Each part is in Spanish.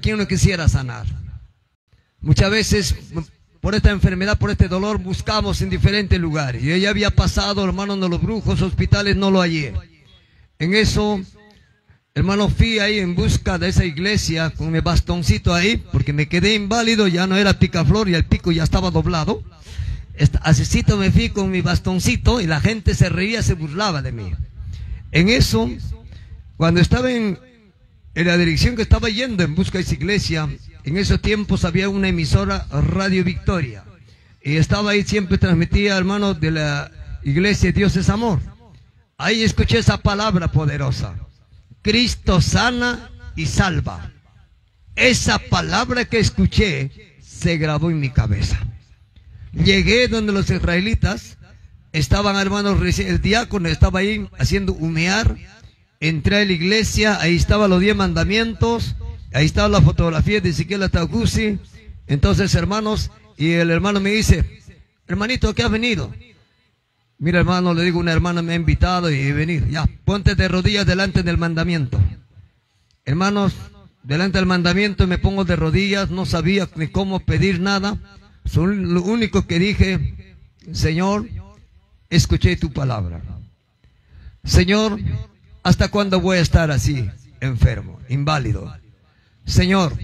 ¿quién no quisiera sanar? Muchas veces por esta enfermedad, por este dolor, buscamos en diferentes lugares. Y ella había pasado, hermano, de los brujos, hospitales, no lo hallé. En eso, hermano, fui ahí en busca de esa iglesia con mi bastoncito ahí, porque me quedé inválido, ya no era picaflor y el pico ya estaba doblado. Asícito me fui con mi bastoncito y la gente se reía, se burlaba de mí. En eso, cuando estaba en la dirección que estaba yendo en busca de esa iglesia, en esos tiempos había una emisora, Radio Victoria, y estaba ahí, siempre transmitía, hermano, de la iglesia Dios es Amor. Ahí escuché esa palabra poderosa: Cristo sana y salva. Esa palabra que escuché se grabó en mi cabeza. Llegué donde los israelitas estaban, hermanos, el diácono estaba ahí haciendo humear. Entré a la iglesia, ahí estaban los 10 mandamientos, ahí estaba la fotografía de Ezequiel Atahualpa. Entonces, hermanos, y el hermano me dice: hermanito, ¿qué has venido? Mira, hermano, le digo, una hermana me ha invitado y he venido. Ya, ponte de rodillas delante del mandamiento. Hermanos, delante del mandamiento me pongo de rodillas, no sabía ni cómo pedir nada. Lo único que dije: Señor, escuché tu palabra. Señor, ¿hasta cuándo voy a estar así, enfermo, inválido? Señor,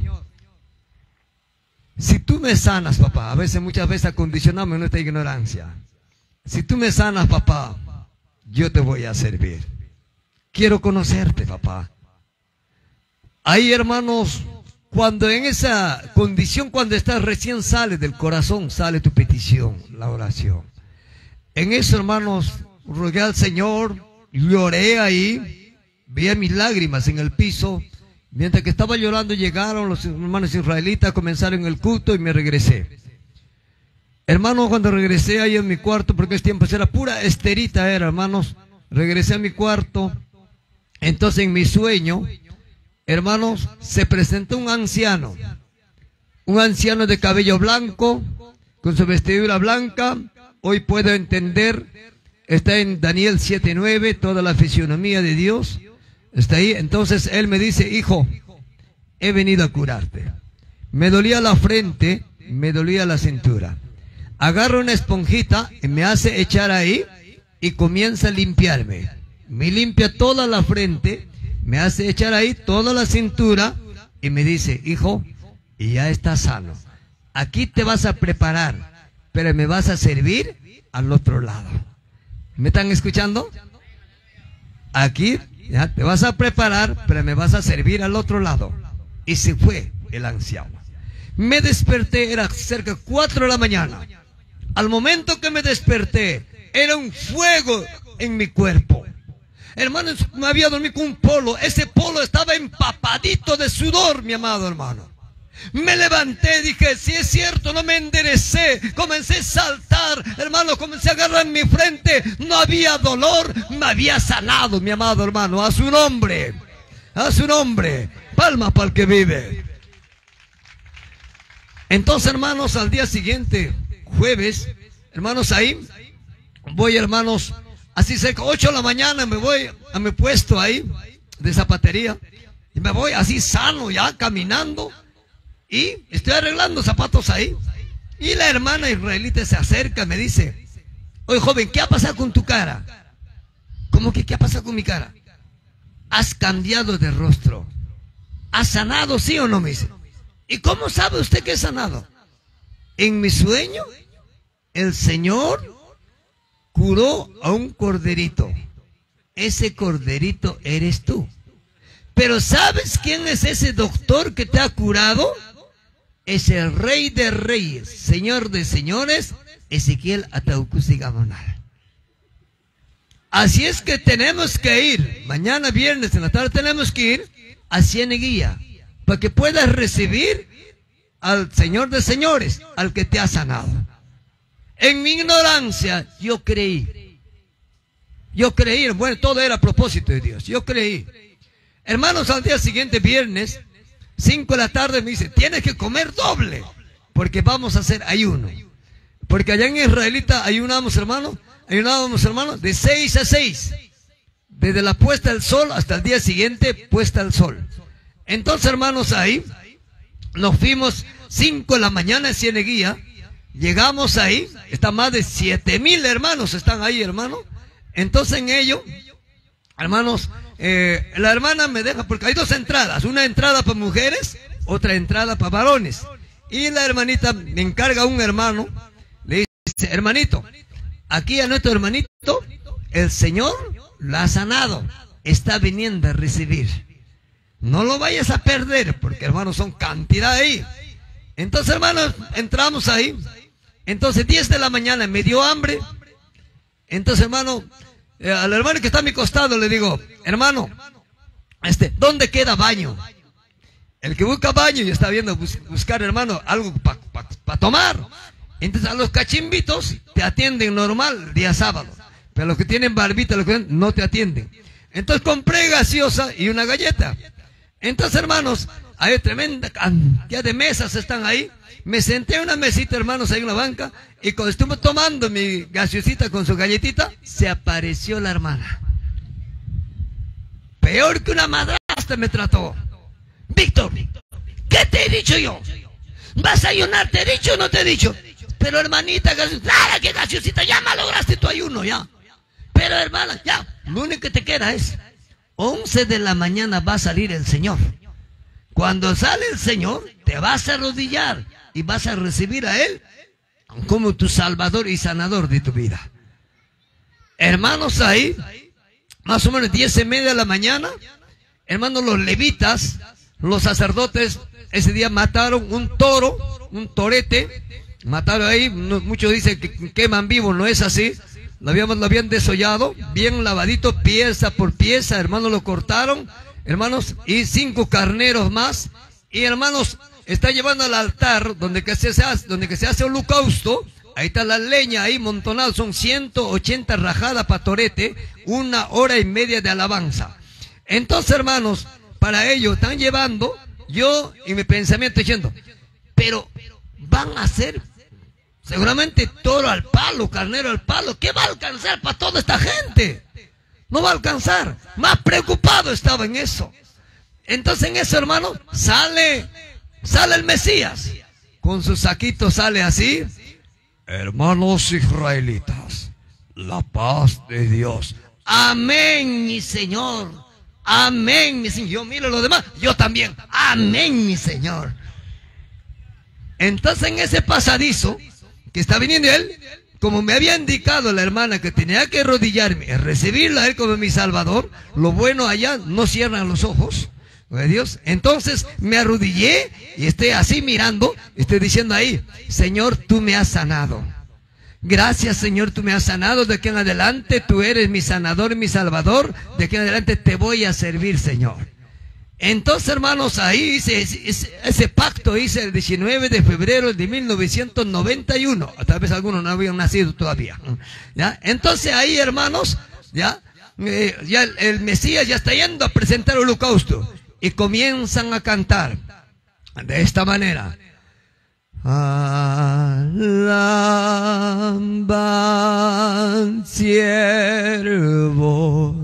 si tú me sanas, papá, muchas veces acondicionamos en nuestra ignorancia. Si tú me sanas, papá, yo te voy a servir. Quiero conocerte, papá. Ahí, hermanos, cuando en esa condición, cuando estás recién, sale del corazón, sale tu petición, la oración. En eso, hermanos, rogué al Señor, lloré ahí, veía mis lágrimas en el piso. Mientras que estaba llorando, llegaron los hermanos israelitas, comenzaron el culto y me regresé. Hermanos, cuando regresé ahí en mi cuarto, porque ese tiempo era pura esterita, hermanos, regresé a mi cuarto. Entonces en mi sueño, hermanos, se presentó un anciano de cabello blanco, con su vestidura blanca. Hoy puedo entender, está en Daniel 7:9, toda la fisionomía de Dios está ahí. Entonces él me dice: hijo, he venido a curarte. Me dolía la frente, me dolía la cintura. Agarra una esponjita y me hace echar ahí y comienza a limpiarme. Me limpia toda la frente, me hace echar ahí toda la cintura y me dice: hijo, y ya estás sano. Aquí te vas a preparar, pero me vas a servir al otro lado. ¿Me están escuchando? Aquí ya te vas a preparar, pero me vas a servir al otro lado. Y se fue el anciano. Me desperté, era cerca de 4 de la mañana. Al momento que me desperté, era un fuego en mi cuerpo. Hermanos, me había dormido con un polo. Ese polo estaba empapadito de sudor, mi amado hermano. Me levanté, dije: si es cierto, no me enderecé. Comencé a saltar, hermano, comencé a agarrar mi frente. No había dolor, me había sanado, mi amado hermano. A su nombre, a su nombre. Palmas para el que vive. Entonces, hermanos, al día siguiente, jueves, hermanos, ahí voy, hermanos, así cerca, 8 de la mañana, me voy a mi puesto ahí de zapatería y me voy así sano, ya caminando, y estoy arreglando zapatos ahí. Y la hermana israelita se acerca y me dice: oye, joven, ¿qué ha pasado con tu cara? ¿Cómo que qué ha pasado con mi cara? Has cambiado de rostro. ¿Has sanado, sí o no? Me dice. ¿Y cómo sabe usted que he sanado? En mi sueño, el Señor curó a un corderito. Ese corderito eres tú. Pero ¿sabes quién es ese doctor que te ha curado? Es el Rey de Reyes, Señor de Señores, Ezequiel Atahualpa. Así es que tenemos que ir, mañana viernes en la tarde tenemos que ir a Cieneguilla, para que puedas recibir al Señor de Señores, al que te ha sanado. En mi ignorancia, yo creí, bueno, todo era a propósito de Dios, yo creí. Hermanos, al día siguiente, viernes, 5 de la tarde, me dice: tienes que comer doble, porque vamos a hacer ayuno. Porque allá en Israelita ayunábamos, hermanos, de 6 a 6. Desde la puesta del sol hasta el día siguiente, puesta del sol. Entonces, hermanos, ahí Nos fuimos 5 de la mañana en Cieneguía. Llegamos ahí, está más de 7,000 hermanos, están ahí, hermano. Entonces en ello, hermanos, la hermana me deja, porque hay 2 entradas, una entrada para mujeres, otra entrada para varones. Y la hermanita me encarga a un hermano, le dice, hermanito, aquí a nuestro hermanito, el Señor lo ha sanado, está viniendo a recibir. No lo vayas a perder, porque hermanos, son cantidad ahí. Entonces, hermanos, entramos ahí. Entonces, 10 de la mañana, me dio hambre. Entonces, hermano, al hermano que está a mi costado le digo, hermano, ¿dónde queda baño? El que busca baño y está viendo buscar, hermano, algo para tomar. Entonces, a los cachimbitos te atienden normal día sábado. Pero los que tienen barbita, no te atienden. Entonces, compré gaseosa y una galleta. Entonces, hermanos, hay tremenda cantidad de mesas están ahí. Me senté en una mesita, hermanos, ahí en la banca, y cuando estuve tomando mi gaseosita con su galletita, se apareció la hermana. Peor que una madrastra me trató. Víctor, ¿qué te he dicho yo? ¿Vas a ayunar? ¿Te he dicho o no te he dicho? Pero hermanita, claro que gaseosita, ya malograste tu ayuno, ya. Pero hermana, ya, lo único que te queda es 11 de la mañana va a salir el Señor. Cuando sale el Señor, te vas a arrodillar y vas a recibir a Él como tu Salvador y Sanador de tu vida. Hermanos, ahí, más o menos 10:30 de la mañana, hermanos, los levitas, los sacerdotes, ese día mataron un toro, un torete, mataron ahí, muchos dicen que queman vivo, no es así. Lo habían desollado, bien lavadito, pieza por pieza, hermanos, lo cortaron, hermanos, y 5 carneros más, y hermanos, está llevando al altar, donde que se hace holocausto, ahí está la leña, ahí montonada, son 180 rajadas para torete, 1 hora y media de alabanza. Entonces, hermanos, para ello están llevando, yo y mi pensamiento diciendo, pero van a hacer seguramente toro al palo, carnero al palo. ¿Qué va a alcanzar para toda esta gente? No va a alcanzar. Más preocupado estaba en eso. Entonces en eso, hermano, sale el Mesías. Con su saquito sale así. Hermanos israelitas, la paz de Dios. Amén, mi Señor. Amén, mi Señor. Yo miro lo demás, yo también. Amén, mi Señor. Entonces en ese pasadizo que está viniendo él, como me había indicado la hermana que tenía que arrodillarme, recibirla a él como mi Salvador, lo bueno allá no cierran los ojos, ¿de Dios? Entonces me arrodillé y estoy así mirando, estoy diciendo ahí, Señor, tú me has sanado. Gracias, Señor, tú me has sanado. De aquí en adelante tú eres mi sanador y mi Salvador. De aquí en adelante te voy a servir, Señor. Entonces, hermanos, ahí hice ese pacto, hice el 19 de febrero de 1991. Tal vez algunos no habían nacido todavía, ¿ya? Entonces ahí, hermanos, ya el Mesías ya está yendo a presentar el holocausto. Y comienzan a cantar de esta manera. Alaban, siervo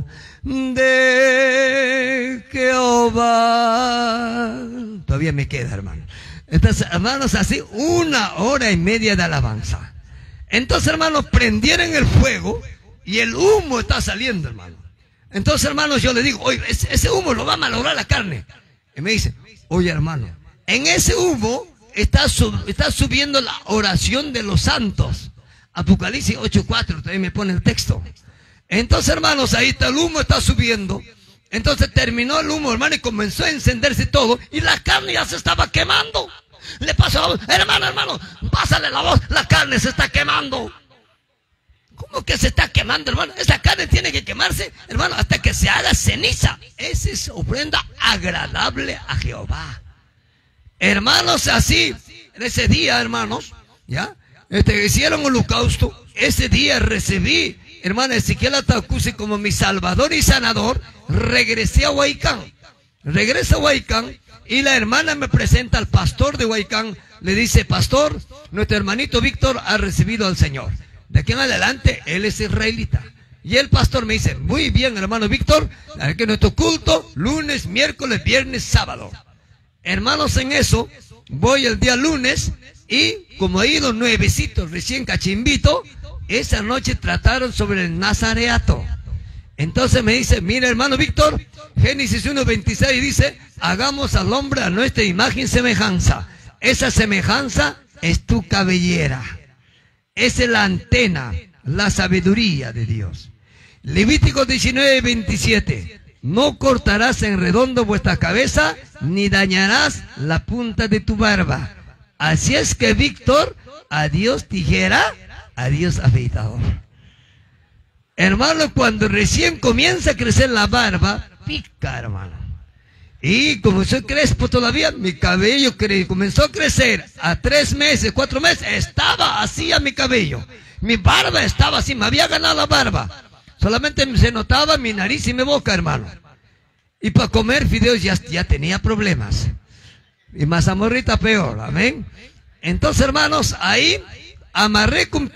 de Jehová. Todavía me queda, hermano. Entonces, hermanos, así 1 hora y media de alabanza. Entonces, hermanos, prendieron el fuego y el humo está saliendo, hermano. Entonces, hermanos, yo le digo, oye, ese humo lo va a malograr la carne. Y me dice, oye, hermano, en ese humo está subiendo la oración de los santos. Apocalipsis 8:4, también me pone el texto. Entonces, hermanos, ahí está el humo, está subiendo. Entonces terminó el humo, hermano, y comenzó a encenderse todo. Y la carne ya se estaba quemando. Le pasó la voz, hermano, pásale la voz, la carne se está quemando. ¿Cómo que se está quemando, hermano? Esa carne tiene que quemarse, hermano, hasta que se haga ceniza. Esa es ofrenda agradable a Jehová. Hermanos, así, en ese día, hermanos, ya, hicieron holocausto. Ese día recibí, hermano, Ezequiel Atacusi como mi Salvador y Sanador. Regresé a Huaycán. Regreso a Huaycán y la hermana me presenta al pastor de Huaycán. Le dice, pastor, nuestro hermanito Víctor ha recibido al Señor. De aquí en adelante, él es israelita. Y el pastor me dice, muy bien, hermano Víctor, que nuestro culto, lunes, miércoles, viernes, sábado. Hermanos, en eso, voy el día lunes y como he ido nuevecitos, recién cachimbito, esa noche trataron sobre el nazareato. Entonces me dice, mira hermano Víctor, Génesis 1:26 dice, hagamos al hombre a nuestra imagen y semejanza. Esa semejanza es tu cabellera. Esa es la antena, la sabiduría de Dios. Levítico 19:27. No cortarás en redondo vuestra cabeza, ni dañarás la punta de tu barba. Así es que, Víctor, adiós tijera, adiós afeitador. Hermano, cuando recién comienza a crecer la barba, pica, hermano. Y como soy crespo todavía, mi cabello comenzó a crecer. A 3 meses, 4 meses, estaba así a mi cabello. Mi barba estaba así, me había ganado la barba. Solamente se notaba mi nariz y mi boca, hermano. Y para comer fideos ya tenía problemas. Y mazamorrita peor, amén. Entonces, hermanos, ahí amarré con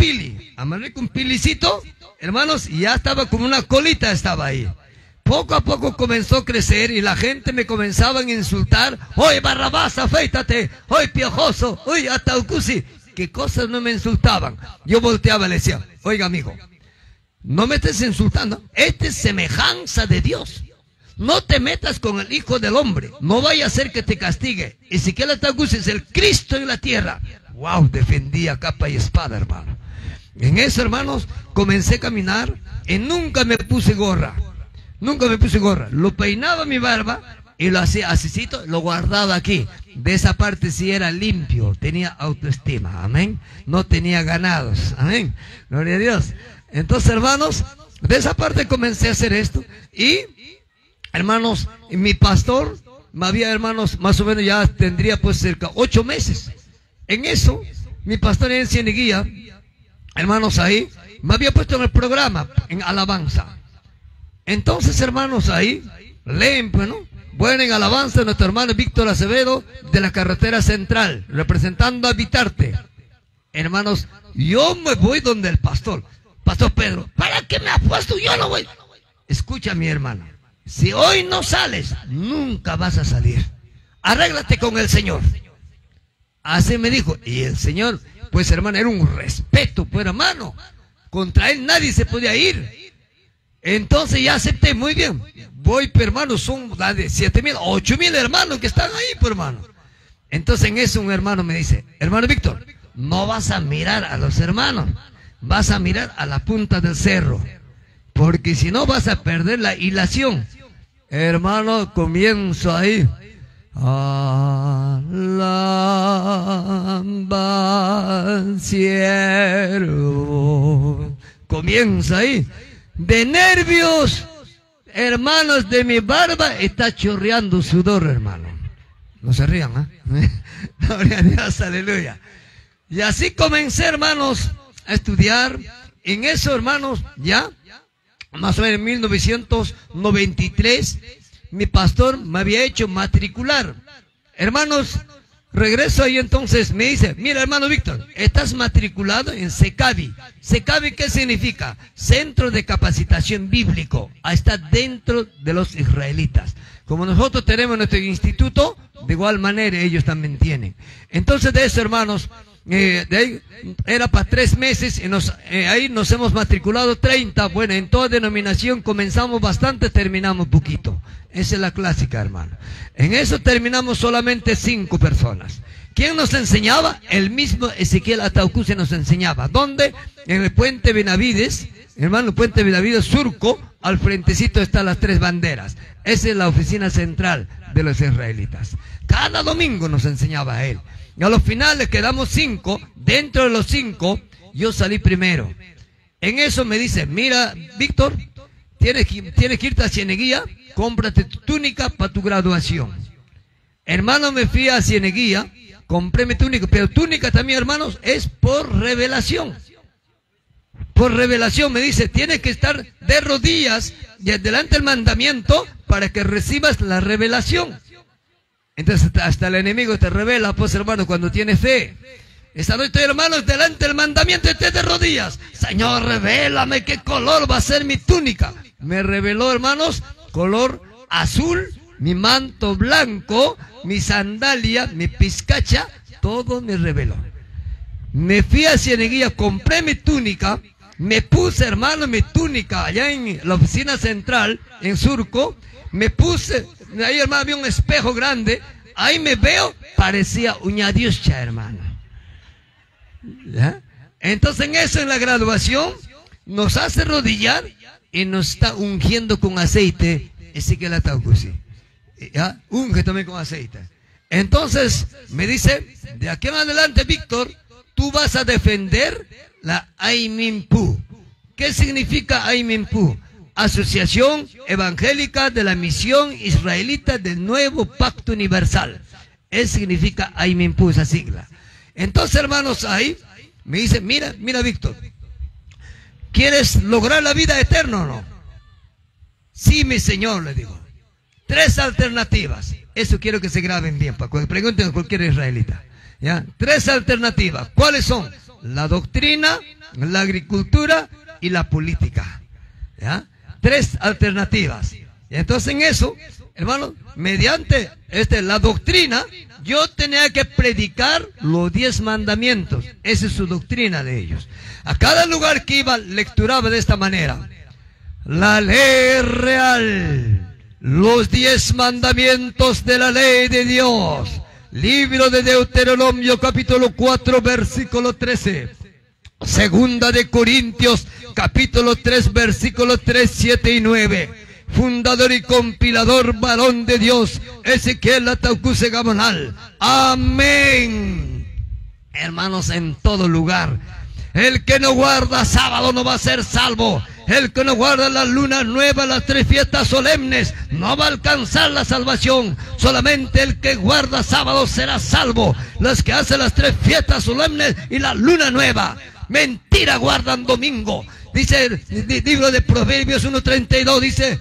pilicito, hermanos, y ya estaba como una colita, estaba ahí. Poco a poco comenzó a crecer y la gente me comenzaba a insultar. ¡Oye, Barrabás, afeítate! ¡Oye, piojoso! ¡Oye, Ataucusi! ¿Qué cosas no me insultaban? Yo volteaba y le decía, oiga, amigo, no me estés insultando. Esta es semejanza de Dios. No te metas con el Hijo del Hombre. No vaya a ser que te castigue. Ezequiel Ataucusi es el Cristo en la tierra. ¡Wow! Defendía capa y espada, hermano. En eso, hermanos, comencé a caminar y nunca me puse gorra. Nunca me puse gorra. Lo peinaba mi barba y lo hacía así, lo guardaba aquí. De esa parte sí era limpio, tenía autoestima, amén. No tenía ganados, amén. Gloria a Dios. Entonces, hermanos, de esa parte comencé a hacer esto. Y, hermanos, mi pastor, me había, hermanos, más o menos ya tendría pues cerca 8 meses. En eso, mi pastor en Cieneguía, hermanos, ahí, me había puesto en el programa, en alabanza. Entonces, hermanos, ahí, leen, pues, ¿no? Bueno, en alabanza, nuestro hermano Víctor Acevedo, de la carretera central, representando a Vitarte. Hermanos, yo me voy donde el pastor. Pastor Pedro, ¿para qué me has puesto? Yo no voy. Escucha, mi hermano, si hoy no sales, nunca vas a salir. Arréglate con el Señor. Así me dijo. Y el Señor, pues, hermano, era un respeto, pues, hermano. Contra él nadie se podía ir. Entonces ya acepté, muy bien. Voy, pero hermano, son de 7,000, 8,000 hermanos que están ahí, pues, hermano. Entonces en eso un hermano me dice, hermano Víctor, no vas a mirar a los hermanos, vas a mirar a la punta del cerro, porque si no vas a perder la hilación. Hermano, comienzo ahí. Alaba siervo. Comienza ahí. De nervios, hermanos, de mi barba está chorreando sudor, hermano. No se rían, ¿eh? Gloria a Dios, aleluya. Y así comencé, hermanos, a estudiar. En eso, hermanos, ya, más o menos en 1993, mi pastor me había hecho matricular. Hermanos, regreso ahí entonces, me dice, mira hermano Víctor, estás matriculado en SECABI. ¿SECABI qué significa? Centro de Capacitación Bíblico. Está dentro de los israelitas. Como nosotros tenemos nuestro instituto, de igual manera ellos también tienen. Entonces de eso, hermanos, de ahí era para 3 meses y ahí nos hemos matriculado 30. Bueno, en toda denominación comenzamos bastante, terminamos poquito. Esa es la clásica, hermano. En eso terminamos solamente 5 personas. ¿Quién nos enseñaba? El mismo Ezequiel Ataucusi nos enseñaba. ¿Dónde? En el Puente Benavides, hermano, el Puente Benavides Surco, al frentecito están las 3 banderas. Esa es la oficina central de los israelitas. Cada domingo nos enseñaba a él. Y a los finales quedamos 5. Dentro de los 5, yo salí primero. En eso me dice, mira, Víctor, tienes que irte a Cieneguía, cómprate tu túnica para tu graduación. Hermano, me fui a Cieneguía, compré mi túnica, pero túnica también, hermanos, es por revelación. Por revelación, me dice, tienes que estar de rodillas y delante del mandamiento para que recibas la revelación. Entonces hasta el enemigo te revela, pues hermano, cuando tienes fe. Esta noche, hermanos, delante del mandamiento estés de rodillas. Señor, revélame qué color va a ser mi túnica. Me reveló, hermanos, color azul, mi manto blanco, mi sandalia, mi pizcacha, todo me reveló. Me fui a Cieneguilla, compré mi túnica, me puse, hermano, mi túnica allá en la oficina central, en Surco, me puse, ahí, hermano, había un espejo grande, ahí me veo, parecía una diosa, hermano. ¿Ya? Entonces en eso, en la graduación, nos hace rodillar y nos está ungiendo con aceite, Ezequiel Ataucusi. ¿Ya? Unge también con aceite. Entonces me dice, de aquí en adelante, Víctor, tú vas a defender la Aiminpú. ¿Qué significa Aiminpú? Asociación Evangélica de la Misión Israelita del Nuevo Pacto Universal. Eso significa Aiminpú, esa sigla. Entonces, hermanos, ahí me dice, mira, Víctor, ¿quieres lograr la vida eterna o no? Sí, mi Señor, le digo. 3 alternativas. Eso quiero que se graben bien, para que pregunten a cualquier israelita. ¿Ya? 3 alternativas. ¿Cuáles son? La doctrina, la agricultura y la política. ¿Ya? 3 alternativas. Y entonces en eso, hermano, mediante la doctrina, yo tenía que predicar los 10 mandamientos. Esa es su doctrina de ellos. A cada lugar que iba, lecturaba de esta manera. La ley real, los 10 mandamientos de la ley de Dios. Libro de Deuteronomio, capítulo 4, versículo 13. Segunda de Corintios, capítulo 3, versículo 3, 7 y 9. Fundador y compilador, varón de Dios, Ezequiel Ataucusi Gamonal. Amén. Hermanos, en todo lugar. El que no guarda sábado no va a ser salvo. El que no guarda la luna nueva, las 3 fiestas solemnes, no va a alcanzar la salvación. Solamente el que guarda sábado será salvo. Los que hacen las 3 fiestas solemnes y la luna nueva, mentira, guardan domingo. Dice el libro de Proverbios 1:32, dice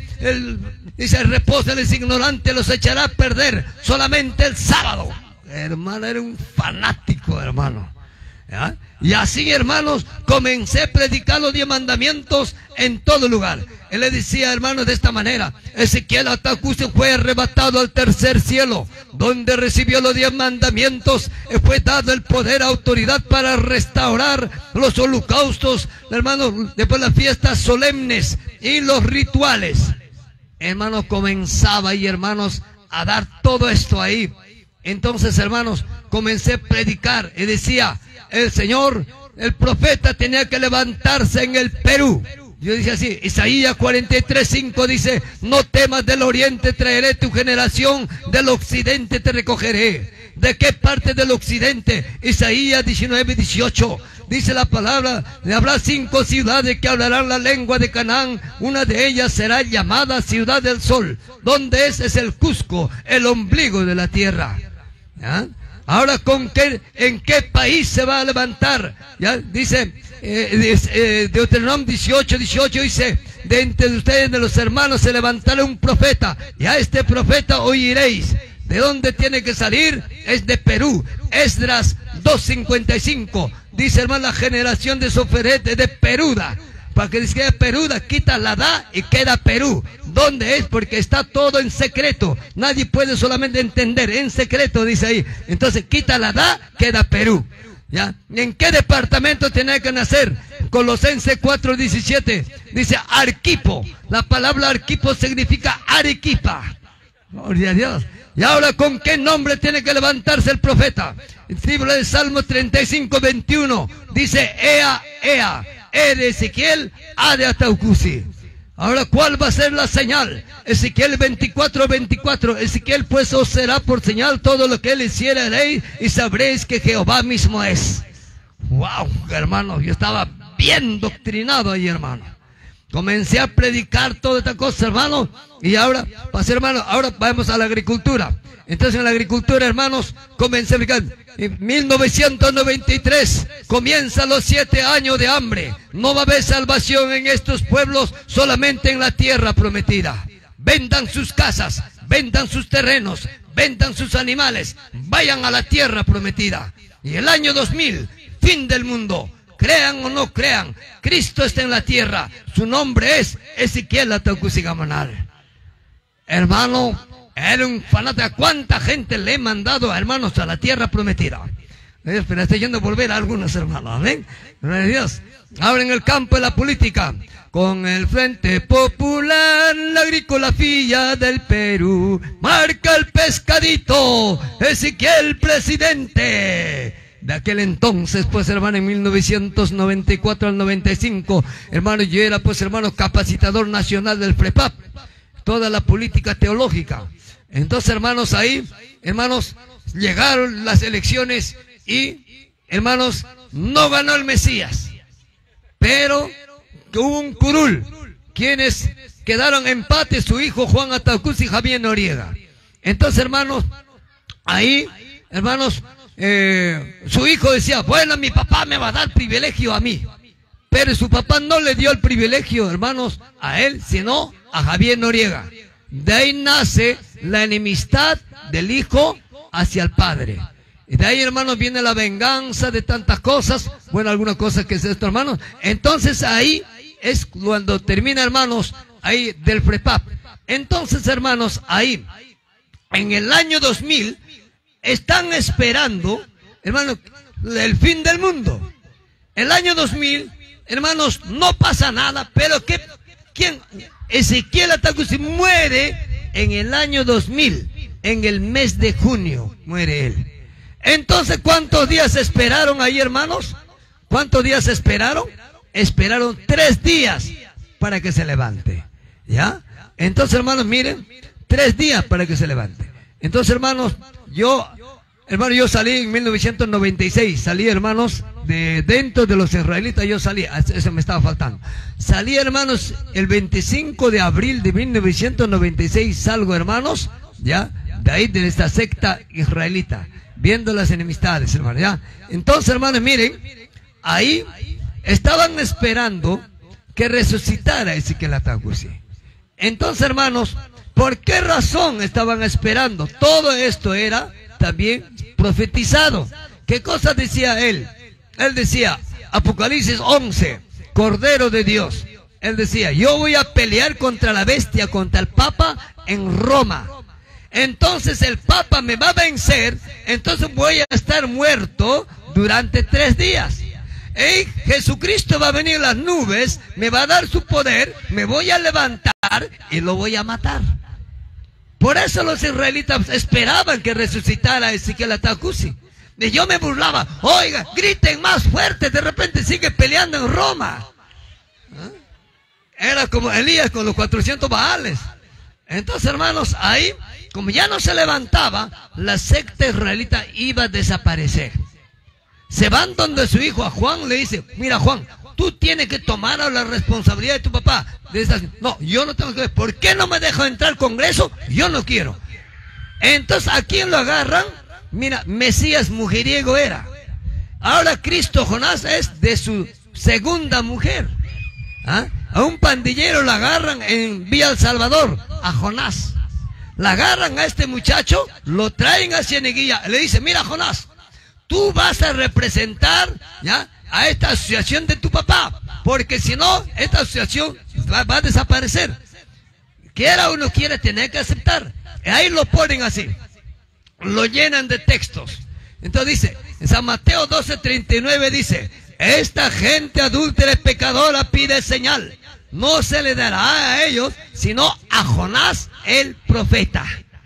el reposo de los ignorantes los echará a perder. Solamente el sábado. Hermano, era un fanático, hermano. ¿Ya? Y así, hermanos, comencé a predicar los 10 mandamientos en todo lugar. Él le decía, hermanos, de esta manera: Ezequiel Ataucusi fue arrebatado al tercer cielo, donde recibió los 10 mandamientos, y fue dado el poder, autoridad para restaurar los holocaustos, hermanos, después las fiestas solemnes y los rituales. Hermanos, comenzaba ahí, hermanos, a dar todo esto ahí. Entonces, hermanos, comencé a predicar y decía: el Señor, el profeta tenía que levantarse en el Perú. Yo decía así, Isaías 43:5 dice: no temas del oriente, traeré tu generación, del occidente te recogeré. ¿De qué parte del occidente? Isaías 19:18 dice la palabra: habrá 5 ciudades que hablarán la lengua de Canaán, una de ellas será llamada Ciudad del Sol. ¿Dónde es? Es el Cusco, el ombligo de la tierra. ¿Ya? Ahora, ¿en qué país se va a levantar? ¿Ya? Dice Deuteronomio 18:18 dice: de entre ustedes, de los hermanos, se levantará un profeta, y a este profeta oiréis. ¿De dónde tiene que salir? Es de Perú. Esdras 2:55 dice, hermano, la generación de Soferet de Peruda. Para que diga Peruda, quita la da y queda Perú. ¿Dónde es? Porque está todo en secreto. Nadie puede solamente entender. En secreto, dice ahí. Entonces, quita la da, queda Perú. ¿Ya? ¿En qué departamento tiene que nacer? Colosenses 4:17 dice Arquipo. La palabra Arquipo significa Arequipa. Gloria a Dios. Y ahora, ¿con qué nombre tiene que levantarse el profeta? El libro de Salmo 35:21 dice: Ea, de Ezequiel, A de Ataucusi. Ahora, ¿cuál va a ser la señal? Ezequiel 24:24. Ezequiel, pues, os será por señal todo lo que él hiciera, haréis, y sabréis que Jehová mismo es. Wow, hermano, yo estaba bien doctrinado ahí, hermano. Comencé a predicar toda esta cosa, hermano. Y ahora, hermano, ahora vamos a la agricultura. Entonces, en la agricultura, hermanos, comencé a predicar. En 1993 comienzan los 7 años de hambre. No va a haber salvación en estos pueblos, solamente en la tierra prometida. Vendan sus casas, vendan sus terrenos, vendan sus animales, vayan a la tierra prometida. Y el año 2000, fin del mundo. Crean o no crean, Cristo está en la tierra. Su nombre es Ezequiel Ataucusi Gamonal. Hermano, Era un fanático. ¿Cuánta gente le he mandado, hermanos, a la tierra prometida? Pero estoy yendo a volver a algunos hermanos. Amén. Gloria a Dios. Ahora en el campo de la política, con el Frente Popular, la agrícola filla del Perú, marca el pescadito, Ezequiel presidente. De aquel entonces, pues, hermano, en 1994 al 95, hermano, yo era, pues, hermano, capacitador nacional del FREPAP, toda la política teológica. Entonces, hermanos, ahí, hermanos, llegaron las elecciones y, hermanos, no ganó el Mesías, pero hubo un curul, quienes quedaron empate, su hijo Juan Atahualpa y Javier Noriega. Entonces, hermanos, ahí, hermanos, su hijo decía, bueno, mi papá me va a dar privilegio a mí, pero su papá no le dio el privilegio, hermanos, a él, sino a Javier Noriega. De ahí nace la enemistad del hijo hacia el padre. Y de ahí, hermanos, viene la venganza de tantas cosas. Bueno, algunas cosas que es esto, hermanos. Entonces ahí es cuando termina, hermanos, ahí del FREPAP. Entonces, hermanos, ahí, en el año 2000, están esperando, hermanos, el fin del mundo. El año 2000, hermanos, no pasa nada, pero ¿quién? Ezequiel Atahualpa muere en el año 2000, en el mes de junio, muere él. Entonces, ¿cuántos días esperaron ahí, hermanos? ¿Cuántos días esperaron? Esperaron 3 días para que se levante, ¿ya? Entonces, hermanos, miren, 3 días para que se levante. Entonces, hermanos, yo salí en 1996, salí, hermanos, de dentro de los israelitas, yo salí, eso me estaba faltando. Salí, hermanos, el 25 de abril de 1996, salgo, hermanos, ya, de ahí de esta secta israelita, viendo las enemistades, hermanos, ya. Entonces, hermanos, miren, ahí estaban esperando que resucitara Ezequiel Atahualpa. Entonces, hermanos, ¿por qué razón estaban esperando? Todo esto era también profetizado. ¿Qué cosa decía él? Él decía, Apocalipsis 11, Cordero de Dios. Él decía, yo voy a pelear contra la bestia, contra el Papa en Roma. Entonces el Papa me va a vencer, entonces voy a estar muerto durante 3 días. Y Jesucristo va a venir en las nubes, me va a dar su poder, me voy a levantar y lo voy a matar. Por eso los israelitas esperaban que resucitara Ezequiel Atahualpa. Y yo me burlaba, oiga, griten más fuerte, de repente sigue peleando en Roma. ¿Ah? Era como Elías con los 400 baales. Entonces, hermanos, ahí, como ya no se levantaba, la secta israelita iba a desaparecer. Se van donde su hijo, a Juan, le dice, mira, Juan, tú tienes que tomar la responsabilidad de tu papá. No, yo no tengo que ver. ¿Por qué no me dejan entrar al Congreso? Yo no quiero. Entonces, ¿a quién lo agarran? Mira, Mesías mujeriego era. Ahora Cristo Jonás es de su segunda mujer. ¿Ah? A un pandillero lo agarran en Villa El Salvador, a Jonás. La agarran a este muchacho, lo traen a Cieneguilla. Le dice, mira, Jonás, tú vas a representar, ¿ya?, a esta asociación de tu papá, porque si no, esta asociación va a desaparecer. Quiera o no quiera, tener que aceptar. Ahí lo ponen así, lo llenan de textos. Entonces dice, en San Mateo 12:39 dice, esta gente adúltera y pecadora pide señal, no se le dará a ellos, sino a Jonás el profeta.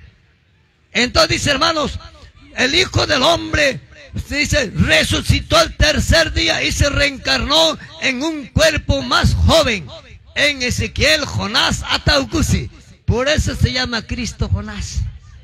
Entonces dice, hermanos, el Hijo del Hombre, se dice, resucitó el 3er día y se reencarnó en un cuerpo más joven, en Ezequiel Jonás Atahualpa. Por eso se llama Cristo Jonás.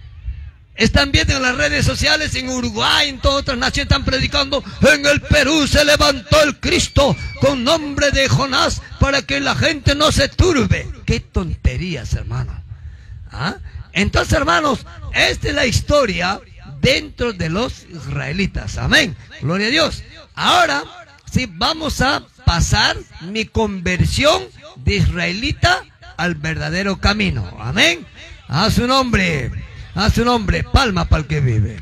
Están viendo en las redes sociales, en Uruguay, en todas otras naciones, están predicando, en el Perú se levantó el Cristo con nombre de Jonás para que la gente no se turbe. ¡Qué tonterías, hermano! ¿Ah? Entonces, hermanos, esta es la historia dentro de los israelitas. Amén. Gloria a Dios. Ahora sí vamos a pasar mi conversión de israelita al verdadero camino. Amén. A su nombre, palma para el que vive.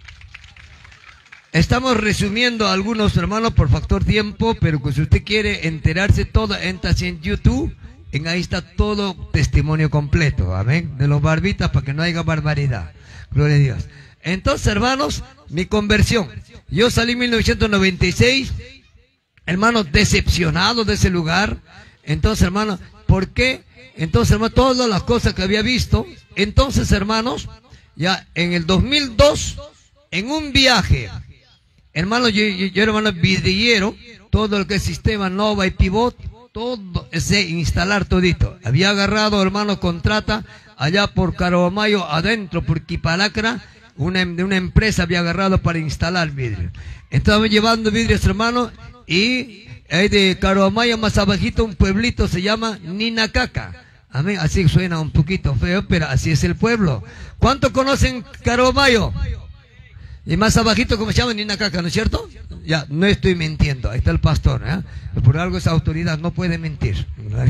Estamos resumiendo algunos, hermanos, por factor tiempo, pero que si usted quiere enterarse todo, entra en YouTube En ahí está todo testimonio completo, amén, de los barbitas, para que no haya barbaridad. Gloria a Dios. Entonces, hermanos, mi conversión. Yo salí en 1996, hermanos, decepcionado de ese lugar. Entonces, hermanos, ¿por qué? Entonces, hermanos, todas las cosas que había visto. Entonces, hermanos, ya en el 2002, en un viaje, hermanos, yo hermano, vidriero, todo lo que es sistema Nova y Pivot, todo ese instalar todito. Había agarrado, hermano, contrata allá por Caromayo, adentro, por Quipalacra, de una empresa había agarrado para instalar vidrio. Estábamos llevando vidrios, hermano, y ahí de Caromayo más abajito un pueblito se llama Ninacaca. Amén, así suena un poquito feo, pero así es el pueblo. ¿Cuántos conocen Caromayo? Y más abajito, ¿cómo se llama? Ninacaca, ¿no es cierto? Ya, no estoy mintiendo, ahí está el pastor, ¿eh? Por algo esa autoridad no puede mentir.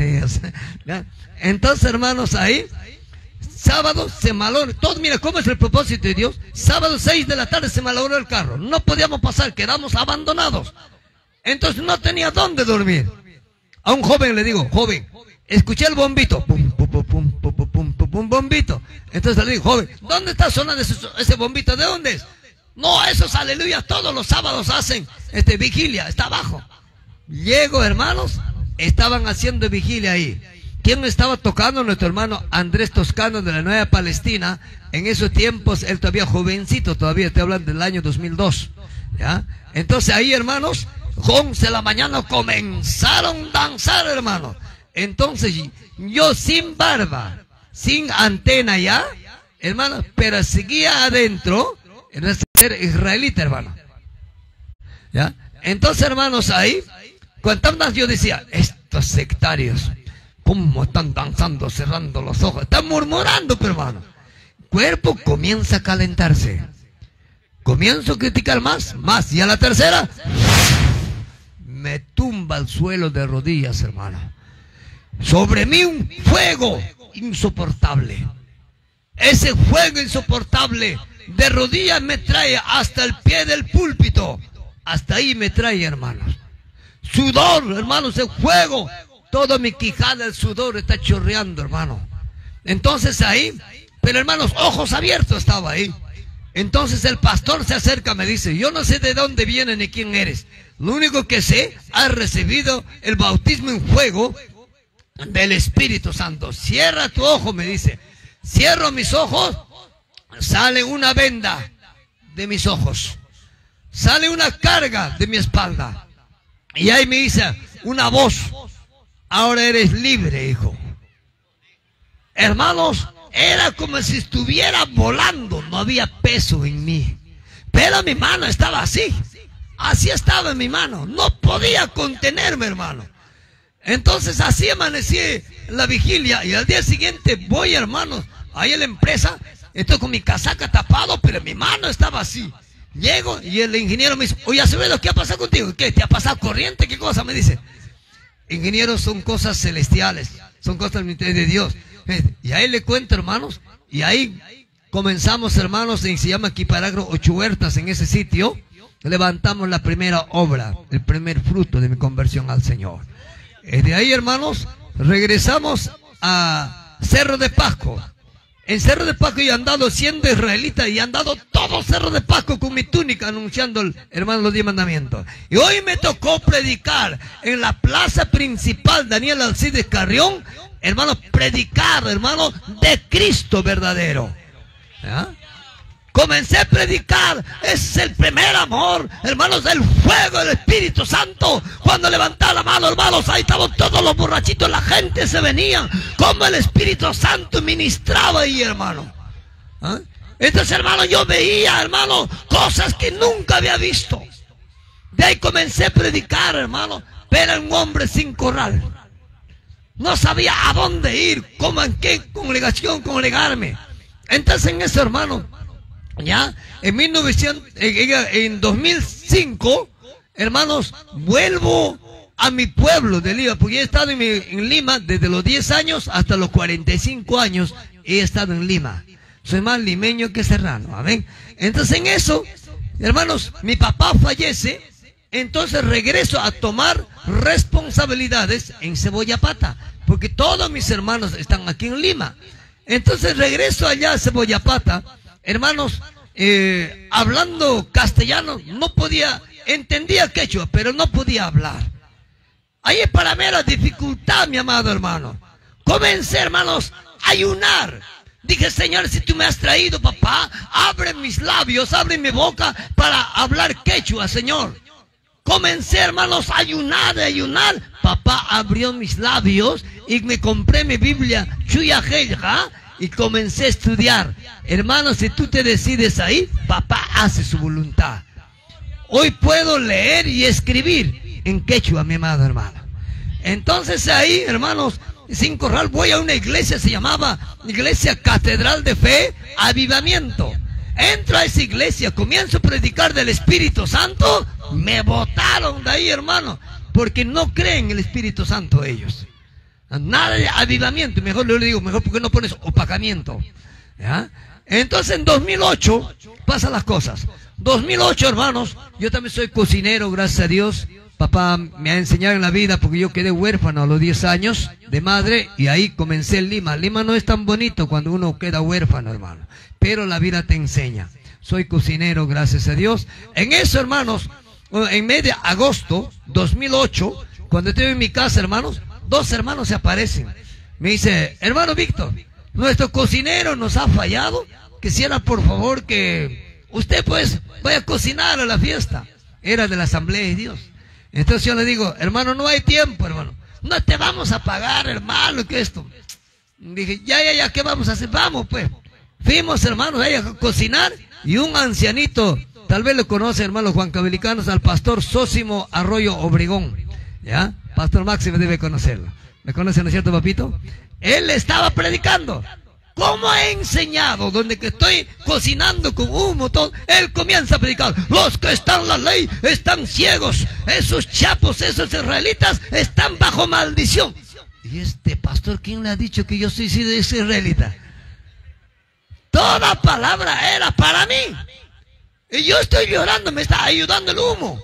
Entonces, hermanos, ahí, sábado se malogró, todo, mira cómo es el propósito de Dios. Sábado 6 de la tarde se malogró el carro, no podíamos pasar, quedamos abandonados. Entonces no tenía dónde dormir. A un joven le digo, joven, escuché el bombito, pum, pum, pum, pum, pum, pum, pum, pum, bombito. Entonces le digo, joven, ¿dónde está sonando ese bombito? ¿De dónde es? No, esos aleluyas todos los sábados hacen vigilia, está abajo. Llego, hermanos, estaban haciendo vigilia ahí. ¿Quién estaba tocando? Nuestro hermano Andrés Toscano de la Nueva Palestina. En esos tiempos, él todavía jovencito, todavía estoy hablando del año 2002. ¿Ya? Entonces ahí, hermanos, 11 de la mañana comenzaron a danzar, hermanos. Entonces yo sin barba, sin antena ya, hermanos, pero seguía adentro, ser israelita, hermano. ¿Ya? Entonces, hermanos, ahí, cuando yo decía, estos sectarios, ¿cómo están danzando, cerrando los ojos? Están murmurando, pero hermano. Cuerpo comienza a calentarse. Comienzo a criticar más. Y a la tercera, me tumba al suelo de rodillas, hermano. Sobre mí un fuego insoportable. Ese fuego insoportable de rodillas me trae hasta el pie del púlpito. Hasta ahí me trae, hermanos. Sudor, hermanos, el fuego. Toda mi quijada, el sudor está chorreando, hermano. Entonces ahí, pero hermanos, ojos abiertos estaba ahí. Entonces el pastor se acerca, me dice, yo no sé de dónde vienes ni quién eres. Lo único que sé, has recibido el bautismo en fuego del Espíritu Santo. Cierra tu ojo, me dice. Cierro mis ojos, sale una venda de mis ojos. Sale una carga de mi espalda. Y ahí me dice una voz. Ahora eres libre, hijo. Hermanos, era como si estuviera volando. No había peso en mí. Pero mi mano estaba así. Así estaba en mi mano. No podía contenerme, hermano. Entonces así amanecí la vigilia. Y al día siguiente voy, hermanos, ahí en la empresa. Estoy con mi casaca tapado, pero mi mano estaba así. Llego y el ingeniero me dice, oye, Acevedo, ¿qué ha pasado contigo? ¿Qué? ¿Te ha pasado corriente? ¿Qué cosa? Me dice. Ingenieros son cosas celestiales, son cosas de Dios. Y ahí le cuento, hermanos, y ahí comenzamos, hermanos, se llama Quiparagro 8 Huertas, en ese sitio, levantamos la primera obra, el primer fruto de mi conversión al Señor. De ahí, hermanos, regresamos a Cerro de Pasco. En Cerro de Pasco yo he andado siendo israelita y he andado todo Cerro de Pasco con mi túnica anunciando, hermano, los 10 mandamientos. Y hoy me tocó predicar en la plaza principal Daniel Alcides Carrión, hermano, predicar, hermano, de Cristo verdadero. ¿Ya? Comencé a predicar, es el primer amor, hermanos, del fuego del Espíritu Santo. Cuando levantaba la mano, hermanos, ahí estaban todos los borrachitos, la gente se venía, como el Espíritu Santo ministraba ahí, hermano. ¿Ah? Entonces, hermano, yo veía, hermano, cosas que nunca había visto. De ahí comencé a predicar, hermano, pero era un hombre sin corral. No sabía a dónde ir, cómo, en qué congregación congregarme. Entonces, en eso, hermano, ya, en 2005, hermanos, vuelvo a mi pueblo de Lima, porque he estado en Lima desde los 10 años hasta los 45 años, he estado en Lima. Soy más limeño que serrano, amén. Entonces en eso, hermanos, mi papá fallece, entonces regreso a tomar responsabilidades en Cebollapata. porque todos mis hermanos están aquí en Lima. Entonces regreso allá a Cebollapata, hermanos, hablando castellano, no podía, entendía quechua, pero no podía hablar. Ahí para mí era dificultad, mi amado hermano. Comencé, hermanos, a ayunar. Dije, Señor, si tú me has traído, papá, abre mis labios, abre mi boca para hablar quechua, Señor. Comencé, hermanos, a ayunar, Papá abrió mis labios y me compré mi Biblia, Chuya Helja, y comencé a estudiar. Hermanos, si tú te decides ahí, papá hace su voluntad. Hoy puedo leer y escribir en quechua, mi amado hermano. Entonces ahí, hermanos, sin corral, voy a una iglesia, se llamaba Iglesia Catedral de Fe, Avivamiento. Entro a esa iglesia, comienzo a predicar del Espíritu Santo, me botaron de ahí, hermano, porque no creen en el Espíritu Santo ellos. Nada de avivamiento, mejor le digo, mejor porque no pones opacamiento. ¿Ya? Entonces en 2008 pasan las cosas. 2008, hermanos, yo también soy cocinero, gracias a Dios. Papá me ha enseñado en la vida porque yo quedé huérfano a los 10 años de madre y ahí comencé en Lima. Lima no es tan bonito cuando uno queda huérfano, hermano, pero la vida te enseña. Soy cocinero, gracias a Dios. En eso, hermanos, en medio de agosto 2008, cuando estoy en mi casa, hermanos, dos hermanos se aparecen. Me dice, hermano Víctor, nuestro cocinero nos ha fallado. Quisiera por favor que usted pues vaya a cocinar a la fiesta. Era de la Asamblea de Dios. Entonces yo le digo, hermano, no hay tiempo, hermano. No te vamos a pagar, hermano, que esto. Dije, ya, ¿qué vamos a hacer? Vamos, pues. Fuimos, hermanos, ahí a cocinar y un ancianito, tal vez lo conoce, hermanos huancavelicanos, al pastor Sósimo Arroyo Obregón. ¿Ya? Pastor Máximo debe conocerlo. ¿Me conocen, no es cierto, papito? Él estaba predicando. ¿Cómo he enseñado? Donde que estoy cocinando con humo, todo, él comienza a predicar. Los que están en la ley están ciegos. Esos chapos, esos israelitas están bajo maldición. Y este pastor, ¿quién le ha dicho que yo soy israelita? Toda palabra era para mí. Y yo estoy llorando, me está ayudando el humo.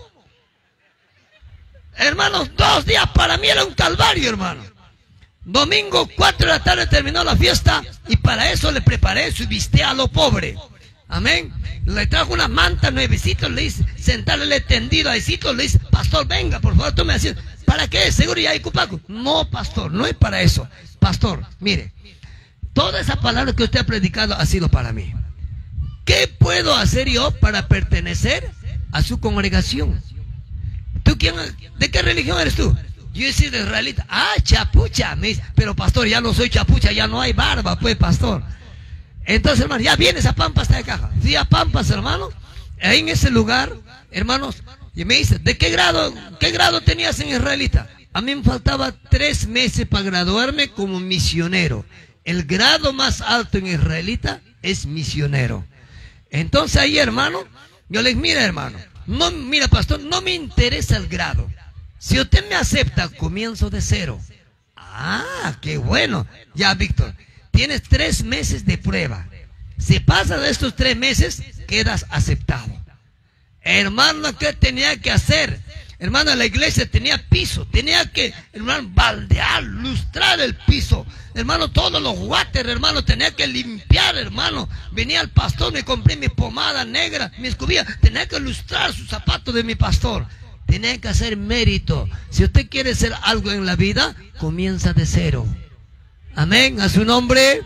Hermanos, 2 días para mí era un calvario, hermano. Domingo, 4 de la tarde terminó la fiesta y para eso le preparé su bistec a lo pobre. Amén. Le trajo una manta nuevecita, le hice sentarle tendido ahí, le dice, pastor, venga, por favor, tome así. ¿Para qué? Seguro ya hay cupaco. No, pastor, no es para eso. Pastor, mire, toda esa palabra que usted ha predicado ha sido para mí. ¿Qué puedo hacer yo para pertenecer a su congregación? ¿Tú quién? ¿De qué religión eres tú? Yo soy de israelita. Ah, chapucha. Me dice, pero pastor, ya no soy chapucha, ya no hay barba, pues, pastor. Entonces, hermano, ya vienes a Pampas de caja. Fui a Pampas, hermano. Ahí en ese lugar, hermanos, y me dice, ¿de qué grado tenías en israelita? A mí me faltaba 3 meses para graduarme como misionero. El grado más alto en israelita es misionero. Entonces ahí, hermano, yo les mira, hermano, no, mira, pastor, no me interesa el grado. Si usted me acepta, comienzo de 0. Ah, qué bueno. Ya, Víctor, tienes 3 meses de prueba. Si pasa de estos 3 meses, quedas aceptado. Hermano, ¿qué tenía que hacer? Hermano, la iglesia tenía piso. Tenía que, hermano, baldear, lustrar el piso. Hermano, todos los water, hermano, tenía que limpiar, hermano. Venía el pastor, me compré mi pomada negra, mi escobilla. Tenía que lustrar sus zapatos de mi pastor. Tenía que hacer mérito. Si usted quiere hacer algo en la vida, comienza de 0. Amén. A su nombre,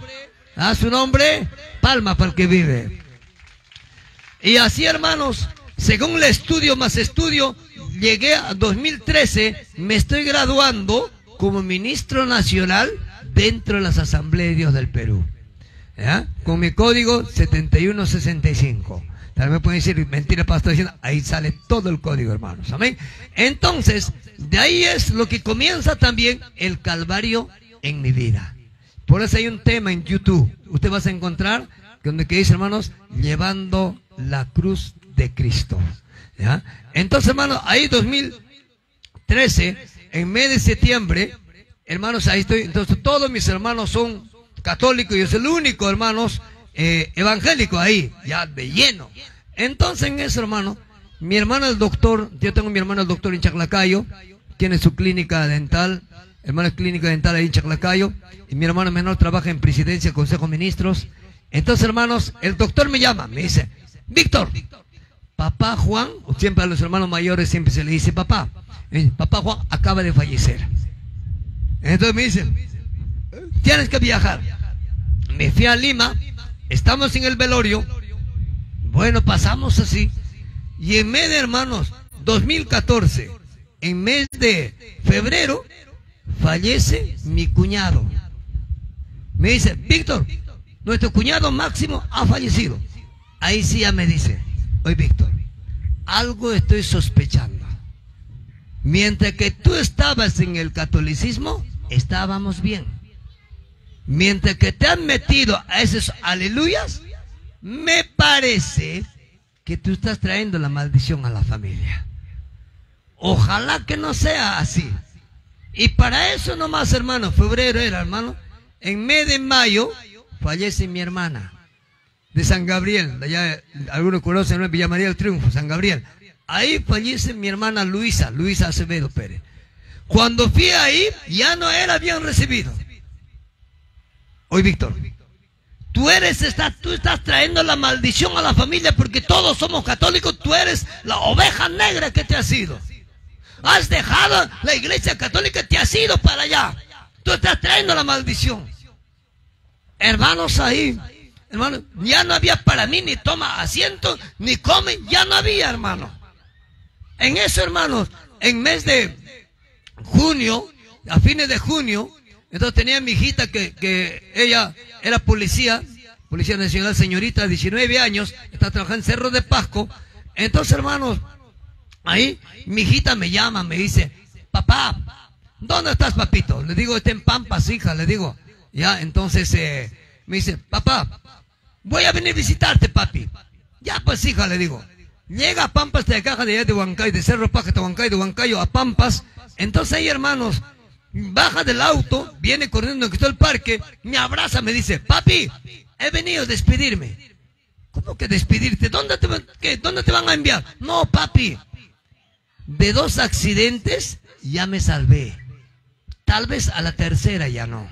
palma para el que vive. Y así, hermanos, según el estudio más estudio, llegué a 2013, me estoy graduando como ministro nacional dentro de las Asambleas de Dios del Perú. ¿Ya? Con mi código 7165. También me pueden decir, mentira, pastor, diciendo, ahí sale todo el código, hermanos. Amén. Entonces, de ahí es lo que comienza también el calvario en mi vida. Por eso hay un tema en YouTube. Usted va a encontrar donde que dice, hermanos, llevando la cruz de Cristo. ¿Ya? Entonces, hermanos, ahí 2013, en mes de septiembre, hermanos, ahí estoy. Entonces, todos mis hermanos son católicos. Yo soy el único, hermanos, evangélico ahí, ya de lleno. Entonces en eso, hermano, mi hermano el doctor, yo tengo mi hermano el doctor en Chaclacayo, tiene su clínica dental, hermano es clínica dental ahí en Chaclacayo, y mi hermano menor trabaja en Presidencia, Consejo de Ministros. Entonces, hermanos, el doctor me llama, me dice, Víctor, papá Juan, siempre a los hermanos mayores siempre se le dice papá Juan acaba de fallecer. Entonces me dice, tienes que viajar. Me fui a Lima, estamos en el velorio, bueno, pasamos así, y en mes de, hermanos, 2014, en mes de febrero, fallece mi cuñado. Me dice, Víctor, nuestro cuñado Máximo ha fallecido. Ahí sí ya me dice, oye Víctor, algo estoy sospechando. Mientras que tú estabas en el catolicismo, estábamos bien. Mientras que te han metido a esos aleluyas, me parece que tú estás trayendo la maldición a la familia. Ojalá que no sea así. Y para eso nomás, hermano, febrero era, hermano, en mes de mayo fallece mi hermana de San Gabriel, de allá, algunos conocen, ¿no? Villa María del Triunfo, San Gabriel. Ahí fallece mi hermana Luisa Acevedo Pérez. Cuando fui ahí, ya no era bien recibido. Oye, Víctor, tú estás trayendo la maldición a la familia porque todos somos católicos. Tú eres la oveja negra que te has ido. Has dejado la iglesia católica, te has ido para allá. Tú estás trayendo la maldición. Hermanos, ahí, hermano, ya no había para mí, ni toma asiento, ni come, ya no había, hermano. En eso, hermanos, en mes de junio, a fines de junio, entonces tenía mi hijita que ella era policía nacional, señorita, 19 años, está trabajando en Cerro de Pasco. Entonces, hermanos, ahí mi hijita me llama, me dice, papá, ¿dónde estás, papito? Le digo, está en Pampas, hija, le digo. Ya, entonces me dice, papá, voy a venir a visitarte, papi. Ya, pues, hija, le digo. Llega a Pampas de Caja de allá de Huancayo, de Cerro Paja de Huancayo a Pampas. Entonces ahí, hermanos, baja del auto, viene corriendo que está el parque, me abraza, me dice, papi, he venido a despedirme. ¿Cómo que despedirte? ¿Dónde te van a enviar? No, papi, de 2 accidentes ya me salvé. Tal vez a la tercera ya no.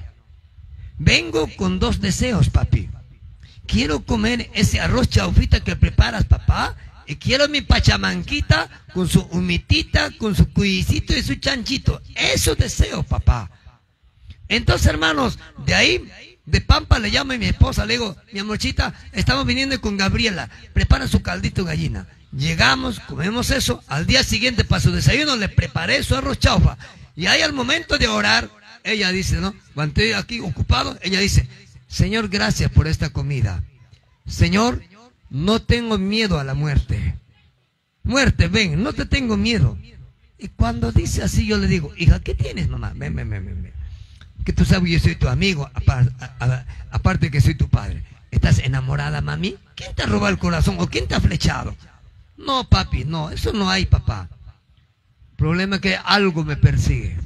Vengo con 2 deseos, papi. Quiero comer ese arroz chaufita que preparas, papá. Y quiero mi pachamanquita con su humitita, con su cuyicito y su chanchito. Eso deseo, papá. Entonces, hermanos, de ahí, de Pampa, le llamo a mi esposa, le digo, mi amorcita, estamos viniendo con Gabriela, prepara su caldito de gallina. Llegamos, comemos eso, al día siguiente para su desayuno le preparé su arroz chaufa. Y ahí al momento de orar, ella dice, ¿no? Cuando estoy aquí ocupado, ella dice, Señor, gracias por esta comida. Señor, no tengo miedo a la muerte. Muerte, ven, no te tengo miedo. Y cuando dice así, yo le digo, hija, ¿qué tienes, mamá? Ven. Que tú sabes, yo soy tu amigo, aparte que soy tu padre. ¿Estás enamorada, mami? ¿Quién te ha robado el corazón o quién te ha flechado? No, papi, no, eso no hay, papá. El problema es que algo me persigue.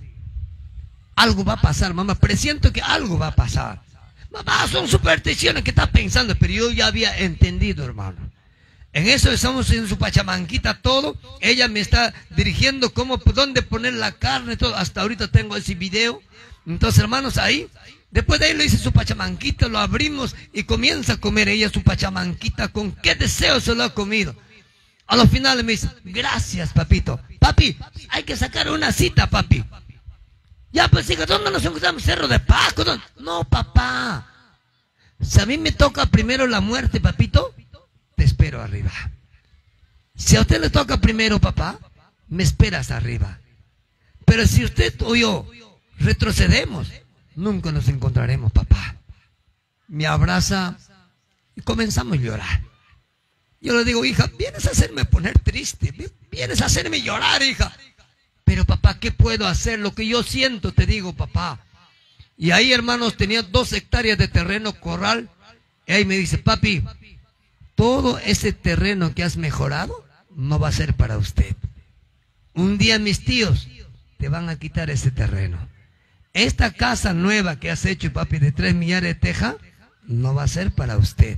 Algo va a pasar, mamá, presiento que algo va a pasar. Mamá, son supersticiones que estás pensando, pero yo ya había entendido, hermano. En eso estamos en su pachamanquita todo. Ella me está dirigiendo dónde poner la carne, todo. Hasta ahorita tengo ese video. Entonces, hermanos, ahí, después de ahí lo hice su pachamanquita, lo abrimos y comienza a comer ella su pachamanquita. ¿Con qué deseo se lo ha comido? A los finales me dice, gracias, papito. Papi, hay que sacar una cita, papi. Ya, pues, hija, ¿dónde nos encontramos? Cerro de Pasco. No, papá. Si a mí me toca primero la muerte, papito, te espero arriba. Si a usted le toca primero, papá, me esperas arriba. Pero si usted o yo retrocedemos, nunca nos encontraremos, papá. Me abraza y comenzamos a llorar. Yo le digo, hija, vienes a hacerme poner triste, vienes a hacerme llorar, hija. Pero papá, ¿qué puedo hacer? Lo que yo siento, te digo, papá. Y ahí, hermanos, tenía 2 hectáreas de terreno corral. Y ahí me dice, papi, todo ese terreno que has mejorado no va a ser para usted. Un día mis tíos te van a quitar ese terreno. Esta casa nueva que has hecho, papi, de 3 millares de teja, no va a ser para usted.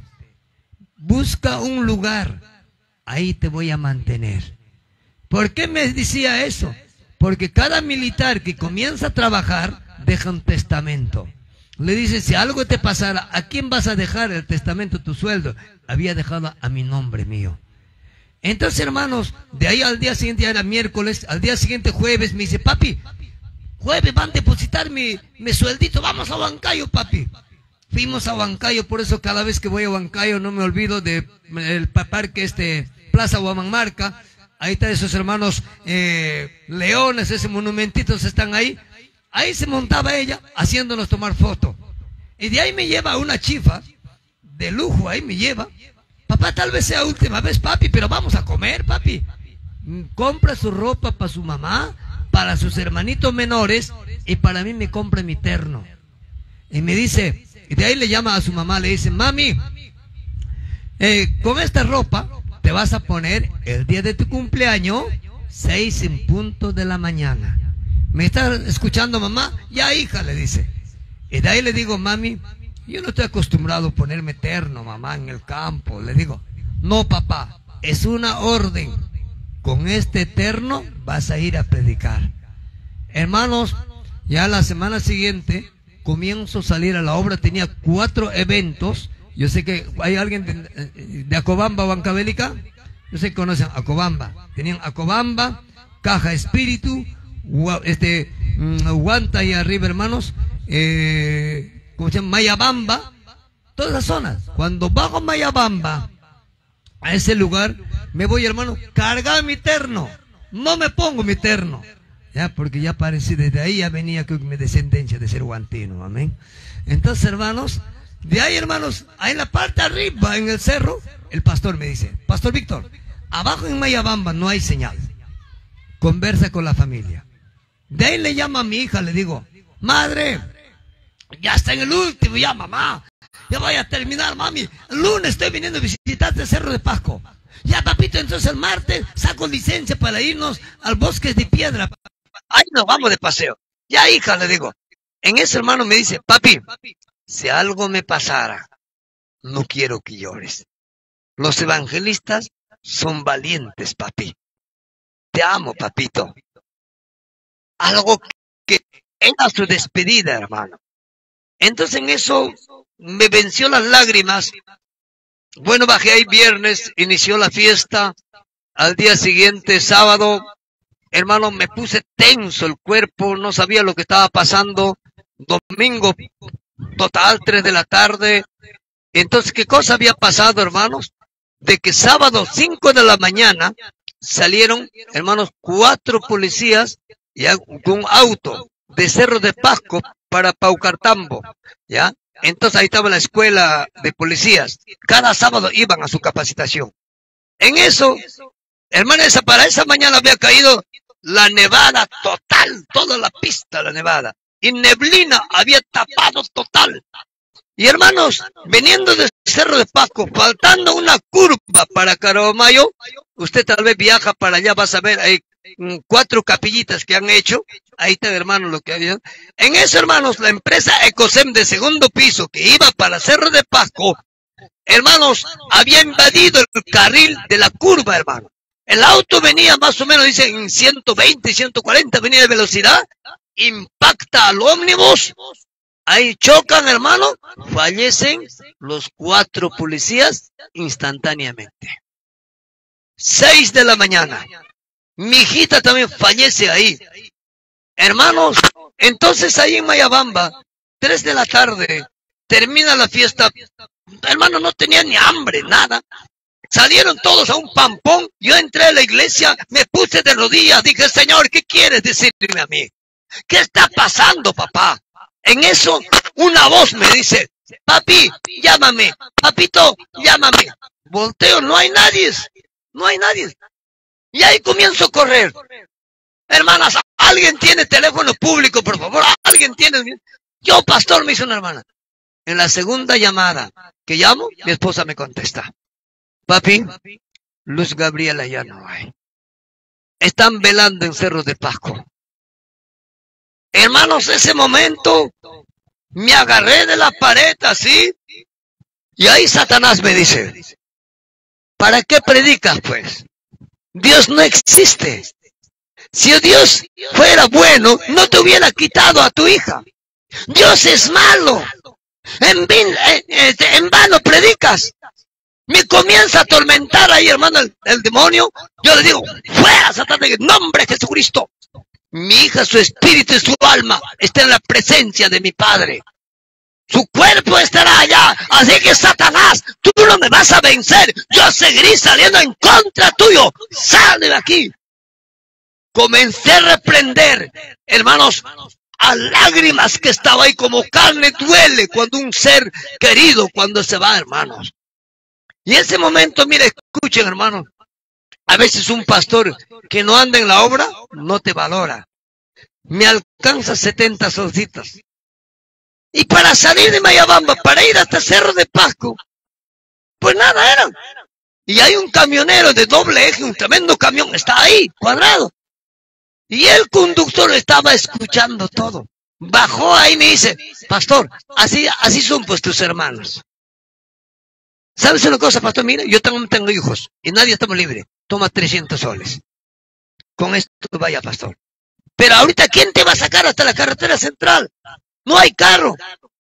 Busca un lugar, ahí te voy a mantener. ¿Por qué me decía eso? Porque cada militar que comienza a trabajar deja un testamento. Le dice, si algo te pasara, ¿a quién vas a dejar el testamento, tu sueldo? Había dejado a mi nombre mío. Entonces, hermanos, de ahí al día siguiente, ya era miércoles, al día siguiente jueves, me dice, papi, jueves van a depositar mi sueldito, vamos a Huancayo, papi. Fuimos a Huancayo, por eso cada vez que voy a Huancayo no me olvido de el parque Plaza Huamanmarca. Ahí están esos hermanos leones, ese monumentito están ahí. Ahí se montaba ella haciéndonos tomar foto. Y de ahí me lleva una chifa de lujo, ahí me lleva. Papá, tal vez sea última vez, papi, pero vamos a comer, papi. Compra su ropa para su mamá, para sus hermanitos menores, y para mí me compra mi terno. Y me dice, y de ahí le llama a su mamá, le dice, mami, con esta ropa te vas a poner el día de tu cumpleaños, 6 en punto de la mañana. ¿Me está escuchando, mamá? Ya, hija, le dice. Y de ahí le digo, mami, yo no estoy acostumbrado a ponerme terno, mamá, en el campo. Le digo, no, papá, es una orden. Con este terno vas a ir a predicar. Hermanos, ya la semana siguiente comienzo a salir a la obra. Tenía 4 eventos. Yo sé que hay alguien de Acobamba, Huancavelica. Yo sé que conocen Acobamba. Tenían Acobamba, Caja Espíritu, Huanta y arriba, hermanos, ¿cómo se llama? Mayabamba, todas las zonas. Cuando bajo a Mayabamba, a ese lugar, me voy, hermano, cargar mi terno. No me pongo mi terno, ya, porque ya parecía, desde ahí ya venía con mi descendencia de ser guantino, amén. Entonces, hermanos, de ahí, hermanos, ahí en la parte arriba, en el cerro, el pastor me dice, Pastor Víctor, abajo en Mayabamba no hay señal. Conversa con la familia. De ahí le llamo a mi hija, le digo, madre, ya está en el último, ya, mamá, ya voy a terminar, mami. El lunes estoy viniendo a visitarte el Cerro de Pasco. Ya, papito, entonces el martes saco licencia para irnos al Bosque de Piedra. Ahí nos vamos de paseo. Ya, hija, le digo. En ese, hermano, me dice, papi, si algo me pasara, no quiero que llores. Los evangelistas son valientes, papi. Te amo, papito. Algo que era su despedida, hermano. Entonces en eso me venció las lágrimas. Bueno, bajé ahí viernes, inició la fiesta. Al día siguiente, sábado, hermano, me puse tenso el cuerpo, no sabía lo que estaba pasando. Domingo, total, 3 de la tarde. Entonces, ¿qué cosa había pasado, hermanos? De que sábado, 5 de la mañana, salieron, hermanos, 4 policías ya, con un auto de Cerro de Pasco para Paucartambo, ¿ya? Entonces ahí estaba la escuela de policías. Cada sábado iban a su capacitación. En eso, hermano, para esa mañana había caído la nevada total, toda la pista, la nevada. Y neblina había tapado total. Y hermanos, viniendo de Cerro de Pasco, faltando una curva para Caramayo, usted tal vez viaja para allá, vas a ver, hay 4 capillitas que han hecho. Ahí está, hermano, lo que había. En eso, hermanos, la empresa Ecosem de segundo piso, que iba para Cerro de Pasco, hermanos, había invadido el carril de la curva, hermano. El auto venía más o menos, dicen, en 120, 140, venía de velocidad, impacta al ómnibus. Ahí chocan, hermano, fallecen los 4 policías instantáneamente. 6 de la mañana. Mi hijita también fallece ahí. Hermanos, entonces ahí en Mayabamba, 3 de la tarde, termina la fiesta. Hermano, no tenía ni hambre, nada. Salieron todos a un pampón. Yo entré a la iglesia, me puse de rodillas, dije, Señor, ¿qué quieres decirme a mí? ¿Qué está pasando, papá? En eso, una voz me dice, papi, llámame, papito, llámame. Volteo, no hay nadie, no hay nadie. Y ahí comienzo a correr. Hermanas, ¿alguien tiene teléfono público, por favor? ¿Alguien tiene? Yo, pastor, me hizo una hermana. En la segunda llamada que llamo, mi esposa me contesta, papi, Luz Gabriela ya no hay. Están velando en Cerro de Pasco. Hermanos, ese momento me agarré de la pared así, y ahí Satanás me dice, ¿para qué predicas pues? Dios no existe. Si Dios fuera bueno, no te hubiera quitado a tu hija. Dios es malo. En vano predicas. Me comienza a atormentar ahí, hermano, el demonio. Yo le digo, fuera, Satanás, en el nombre de Jesucristo. Mi hija, su espíritu y su alma está en la presencia de mi Padre. Su cuerpo estará allá. Así que, Satanás, tú no me vas a vencer. Yo seguiré saliendo en contra tuyo. Sal de aquí. Comencé a reprender, hermanos, a lágrimas que estaba ahí, como carne duele cuando un ser querido, cuando se va, hermanos. Y en ese momento, mire, escuchen, hermanos, a veces un pastor que no anda en la obra, no te valora. Me alcanza 70 solcitas. Y para salir de Mayabamba, para ir hasta Cerro de Pasco, pues nada eran. Y hay un camionero de doble eje, un tremendo camión, está ahí, cuadrado. Y el conductor estaba escuchando todo. Bajó ahí y me dice, pastor, así son pues tus hermanos. ¿Sabes una cosa, pastor? Mira, yo también tengo hijos y nadie estamos libres. Toma 300 soles. Con esto vaya, pastor. Pero ahorita, ¿quién te va a sacar hasta la carretera central? No hay carro.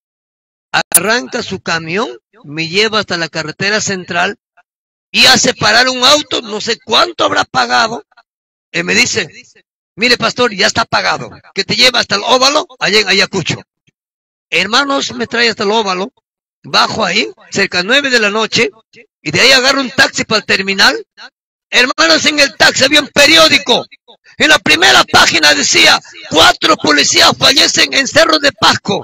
Arranca su camión, me lleva hasta la carretera central y hace parar un auto, no sé cuánto habrá pagado. Y me dice, mire, pastor, ya está pagado. Que te lleva hasta el óvalo, allá en Ayacucho. Hermanos, me trae hasta el óvalo. Bajo ahí, cerca de 9 de la noche, y de ahí agarro un taxi para el terminal. Hermanos, en el taxi había un periódico. En la primera página decía, 4 policías fallecen en Cerro de Pasco.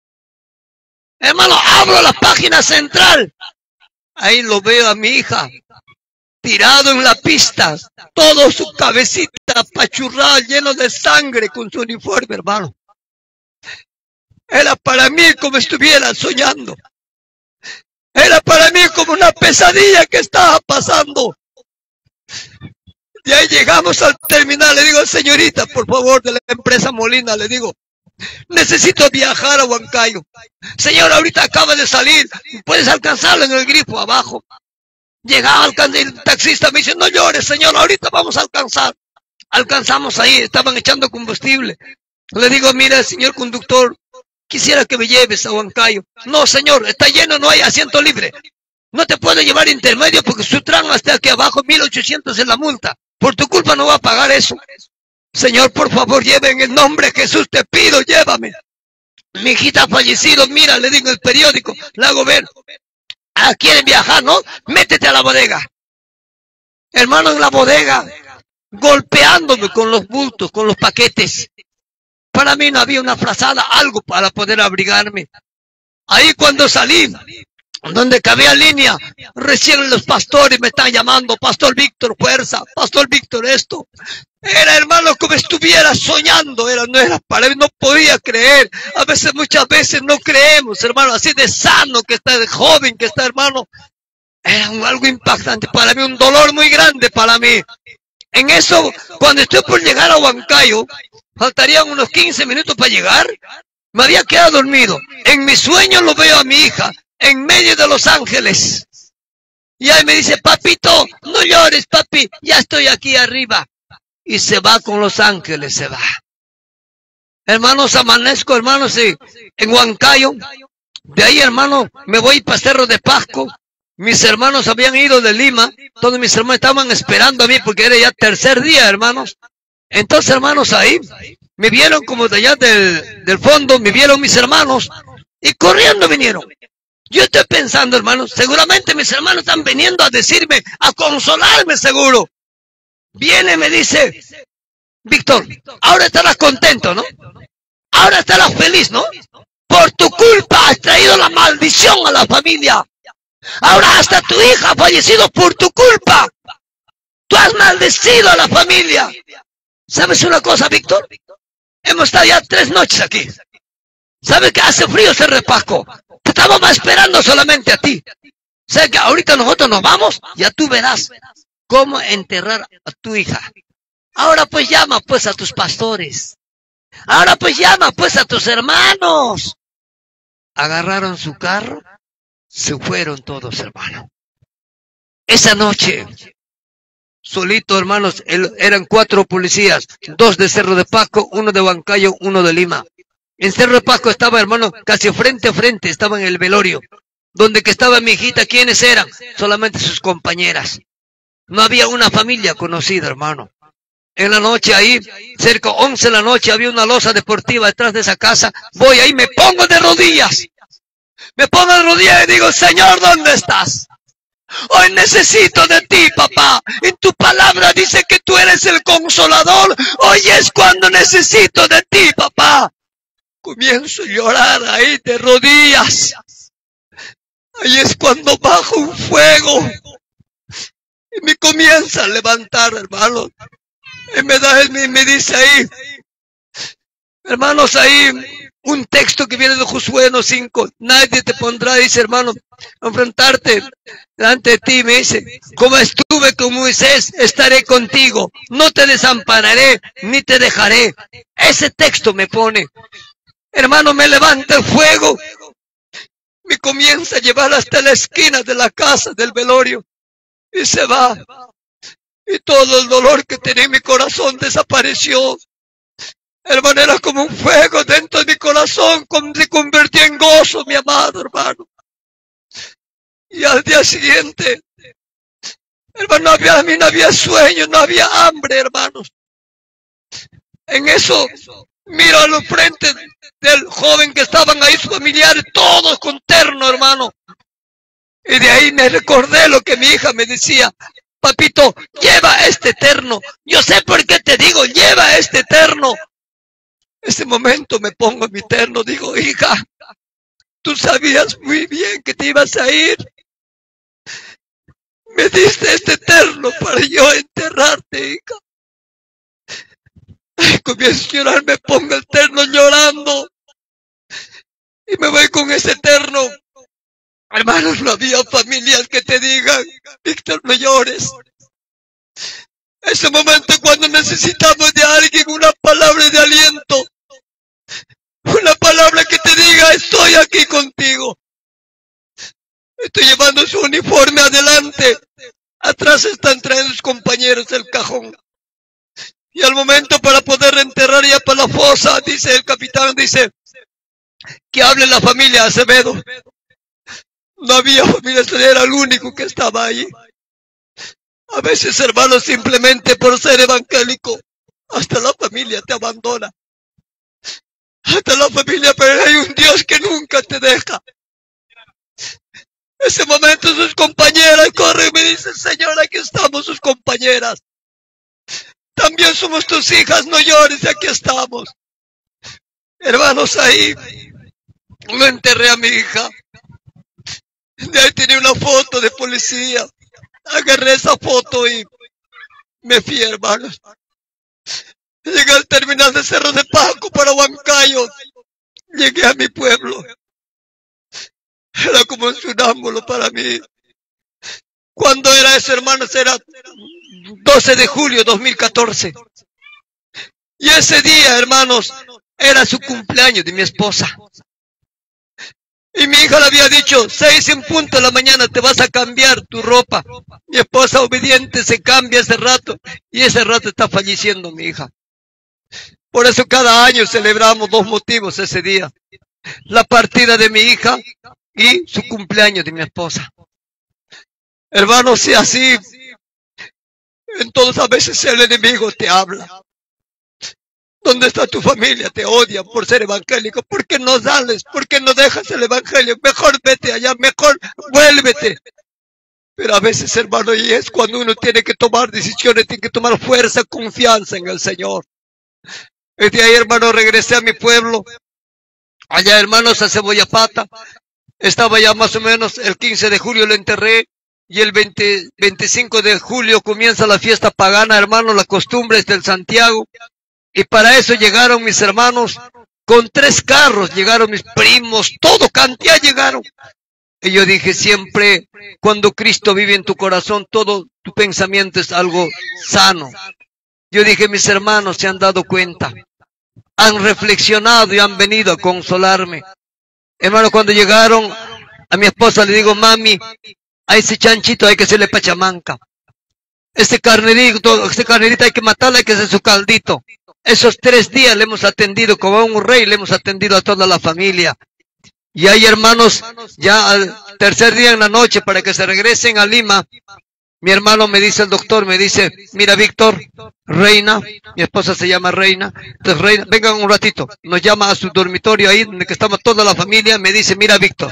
Hermano, abro la página central. Ahí lo veo a mi hija, tirado en la pista, todo su cabecita apachurrada, lleno de sangre con su uniforme, hermano. Era para mí como estuviera soñando. Era para mí como una pesadilla que estaba pasando. Y ahí llegamos al terminal, le digo, señorita, por favor, de la empresa Molina, le digo, necesito viajar a Huancayo. Señor, ahorita acaba de salir, puedes alcanzarlo en el grifo abajo. Llegaba el taxista, me dice, no llores, señor, ahorita vamos a alcanzar. Alcanzamos ahí, estaban echando combustible. Le digo, mira, señor conductor, quisiera que me lleves a Huancayo. No, señor, está lleno, no hay asiento libre. No te puedo llevar intermedio porque su tramo está aquí abajo, 1,800 es la multa. Por tu culpa no va a pagar eso. Señor, por favor, lleve en el nombre de Jesús, te pido, llévame. Mi hijita ha fallecido, mira, le digo el periódico, le hago ver. Ah, ¿quieren viajar, no? Métete a la bodega. Hermano, en la bodega, golpeándome con los bultos, con los paquetes. Para mí no había una frazada, algo para poder abrigarme. Ahí cuando salí, donde cabía línea, recién los pastores me están llamando, Pastor Víctor, fuerza, Pastor Víctor, esto. Era, hermano, como estuviera soñando, no era para mí, no podía creer. A veces, muchas veces no creemos, hermano, así de sano que está, de joven que está, hermano. Era algo impactante para mí, un dolor muy grande para mí. En eso, cuando estoy por llegar a Huancayo, faltarían unos 15 minutos para llegar, me había quedado dormido. En mis sueños lo veo a mi hija, en medio de Los Ángeles. Y ahí me dice, papito, no llores, papi, ya estoy aquí arriba. Y se va con Los Ángeles, se va. Hermanos, amanezco, hermanos, en Huancayo. De ahí, hermano, me voy para Cerro de Pasco. Mis hermanos habían ido de Lima. Todos mis hermanos estaban esperando a mí porque era ya tercer día, hermanos. Entonces, hermanos, ahí me vieron como de allá del fondo, me vieron mis hermanos y corriendo vinieron. Yo estoy pensando, hermanos, seguramente mis hermanos están viniendo a decirme, a consolarme, seguro. Viene y me dice, Víctor, ahora estarás contento, ¿no? Ahora estarás feliz, ¿no? Por tu culpa has traído la maldición a la familia. Ahora hasta tu hija ha fallecido por tu culpa. Tú has maldecido a la familia. ¿Sabes una cosa, Víctor? Hemos estado ya 3 noches aquí. ¿Sabes que hace frío Cerro de Pasco? Te estábamos esperando solamente a ti. ¿Sabes que ahorita nosotros nos vamos? Ya tú verás cómo enterrar a tu hija. Ahora pues llama pues a tus pastores. Ahora pues llama pues a tus hermanos. Agarraron su carro, se fueron todos, hermano. Esa noche solito, hermanos, eran 4 policías, 2 de Cerro de Pasco, 1 de Huancayo, 1 de Lima. En Cerro de Pasco estaba, hermano, casi frente a frente, estaba en el velorio. Donde que estaba mi hijita, ¿quiénes eran? Solamente sus compañeras. No había una familia conocida, hermano. En la noche ahí, cerca 11 de la noche, había una losa deportiva detrás de esa casa. Voy ahí, me pongo de rodillas. Me pongo de rodillas y digo, Señor, ¿dónde estás? Hoy necesito de ti, papá. En tu palabra dice que tú eres el consolador. Hoy es cuando necesito de ti, papá. Comienzo a llorar ahí de rodillas. Ahí es cuando bajo un fuego. Y me comienza a levantar, hermanos. Y me dice ahí, hermanos, ahí un texto que viene de Josué 1:5. Nadie te pondrá, dice, hermano, a enfrentarte delante de ti. Me dice, como estuve con Moisés, estaré contigo. No te desampararé, ni te dejaré. Ese texto me pone. Hermano, me levanta el fuego. Me comienza a llevar hasta la esquina de la casa del velorio. Y se va. Y todo el dolor que tenía en mi corazón desapareció. Hermano, era como un fuego dentro de mi corazón, se convirtió en gozo, mi amado hermano. Y al día siguiente, hermano, a mí no había sueño, no había hambre, hermanos. En eso, miro a los frentes del joven que estaban ahí, sus familiares, todos con terno, hermano. Y de ahí me recordé lo que mi hija me decía. Papito, lleva este terno. Yo sé por qué te digo, lleva este terno. Ese momento me pongo mi terno, digo, hija, tú sabías muy bien que te ibas a ir. Me diste este terno para yo enterrarte, hija. Ay, comienzo a llorar, me pongo el terno llorando. Y me voy con ese terno. Hermanos, no había familias que te digan, Víctor, no llores. Ese momento cuando necesitamos de alguien una palabra de aliento. Una palabra que te diga, estoy aquí contigo. Estoy llevando su uniforme adelante. Atrás están trayendo sus compañeros el cajón. Y al momento para poder enterrar ya para la fosa, dice el capitán, dice, que hable la familia Acevedo. No había familia, era el único que estaba ahí. A veces, hermanos, simplemente por ser evangélico, hasta la familia te abandona. Hasta la familia, pero hay un Dios que nunca te deja. Ese momento sus compañeras corren y me dicen, Señor, aquí estamos sus compañeras. También somos tus hijas, no llores, aquí estamos. Hermanos, ahí lo enterré a mi hija. De ahí tenía una foto de policía. Agarré esa foto y me fui, hermanos. Llegué al terminal de Cerro de Pasco para Huancayo. Llegué a mi pueblo. Era como un sonámbulo para mí. ¿Cuándo era eso, hermanos? Era 12 de julio 2014. Y ese día, hermanos, era su cumpleaños de mi esposa. Y mi hija le había dicho, 6 en punto de la mañana te vas a cambiar tu ropa. Mi esposa obediente se cambia ese rato. Y ese rato está falleciendo mi hija. Por eso cada año celebramos 2 motivos ese día. La partida de mi hija y su cumpleaños de mi esposa. Hermanos, si así, entonces a veces el enemigo te habla. ¿Dónde está tu familia? Te odian por ser evangélico. ¿Por qué no sales? ¿Por qué no dejas el evangelio? Mejor vete allá, mejor vuélvete. Pero a veces, hermano, y es cuando uno tiene que tomar decisiones, tiene que tomar fuerza, confianza en el Señor. Desde ahí, hermano, regresé a mi pueblo. Allá, hermanos, a Cebollapata. Estaba ya más o menos el 15 de julio lo enterré. Y el 25 de julio comienza la fiesta pagana, hermano, las costumbres del Santiago. Y para eso llegaron mis hermanos con 3 carros, llegaron mis primos, todo cantidad llegaron. Y yo dije siempre, cuando Cristo vive en tu corazón, todo tu pensamiento es algo sano. Yo dije, mis hermanos se han dado cuenta, han reflexionado y han venido a consolarme. Hermano, cuando llegaron, a mi esposa le digo, mami, a ese chanchito hay que hacerle pachamanca. Este carnerito hay que matarlo, hay que hacer su caldito. Esos 3 días le hemos atendido como a un rey, le hemos atendido a toda la familia. Y hay hermanos, ya al tercer día en la noche, para que se regresen a Lima, mi hermano me dice, el doctor me dice, mira Víctor, Reina, mi esposa se llama Reina, entonces Reina, vengan un ratito, nos llama a su dormitorio ahí, donde estamos toda la familia, me dice, mira Víctor,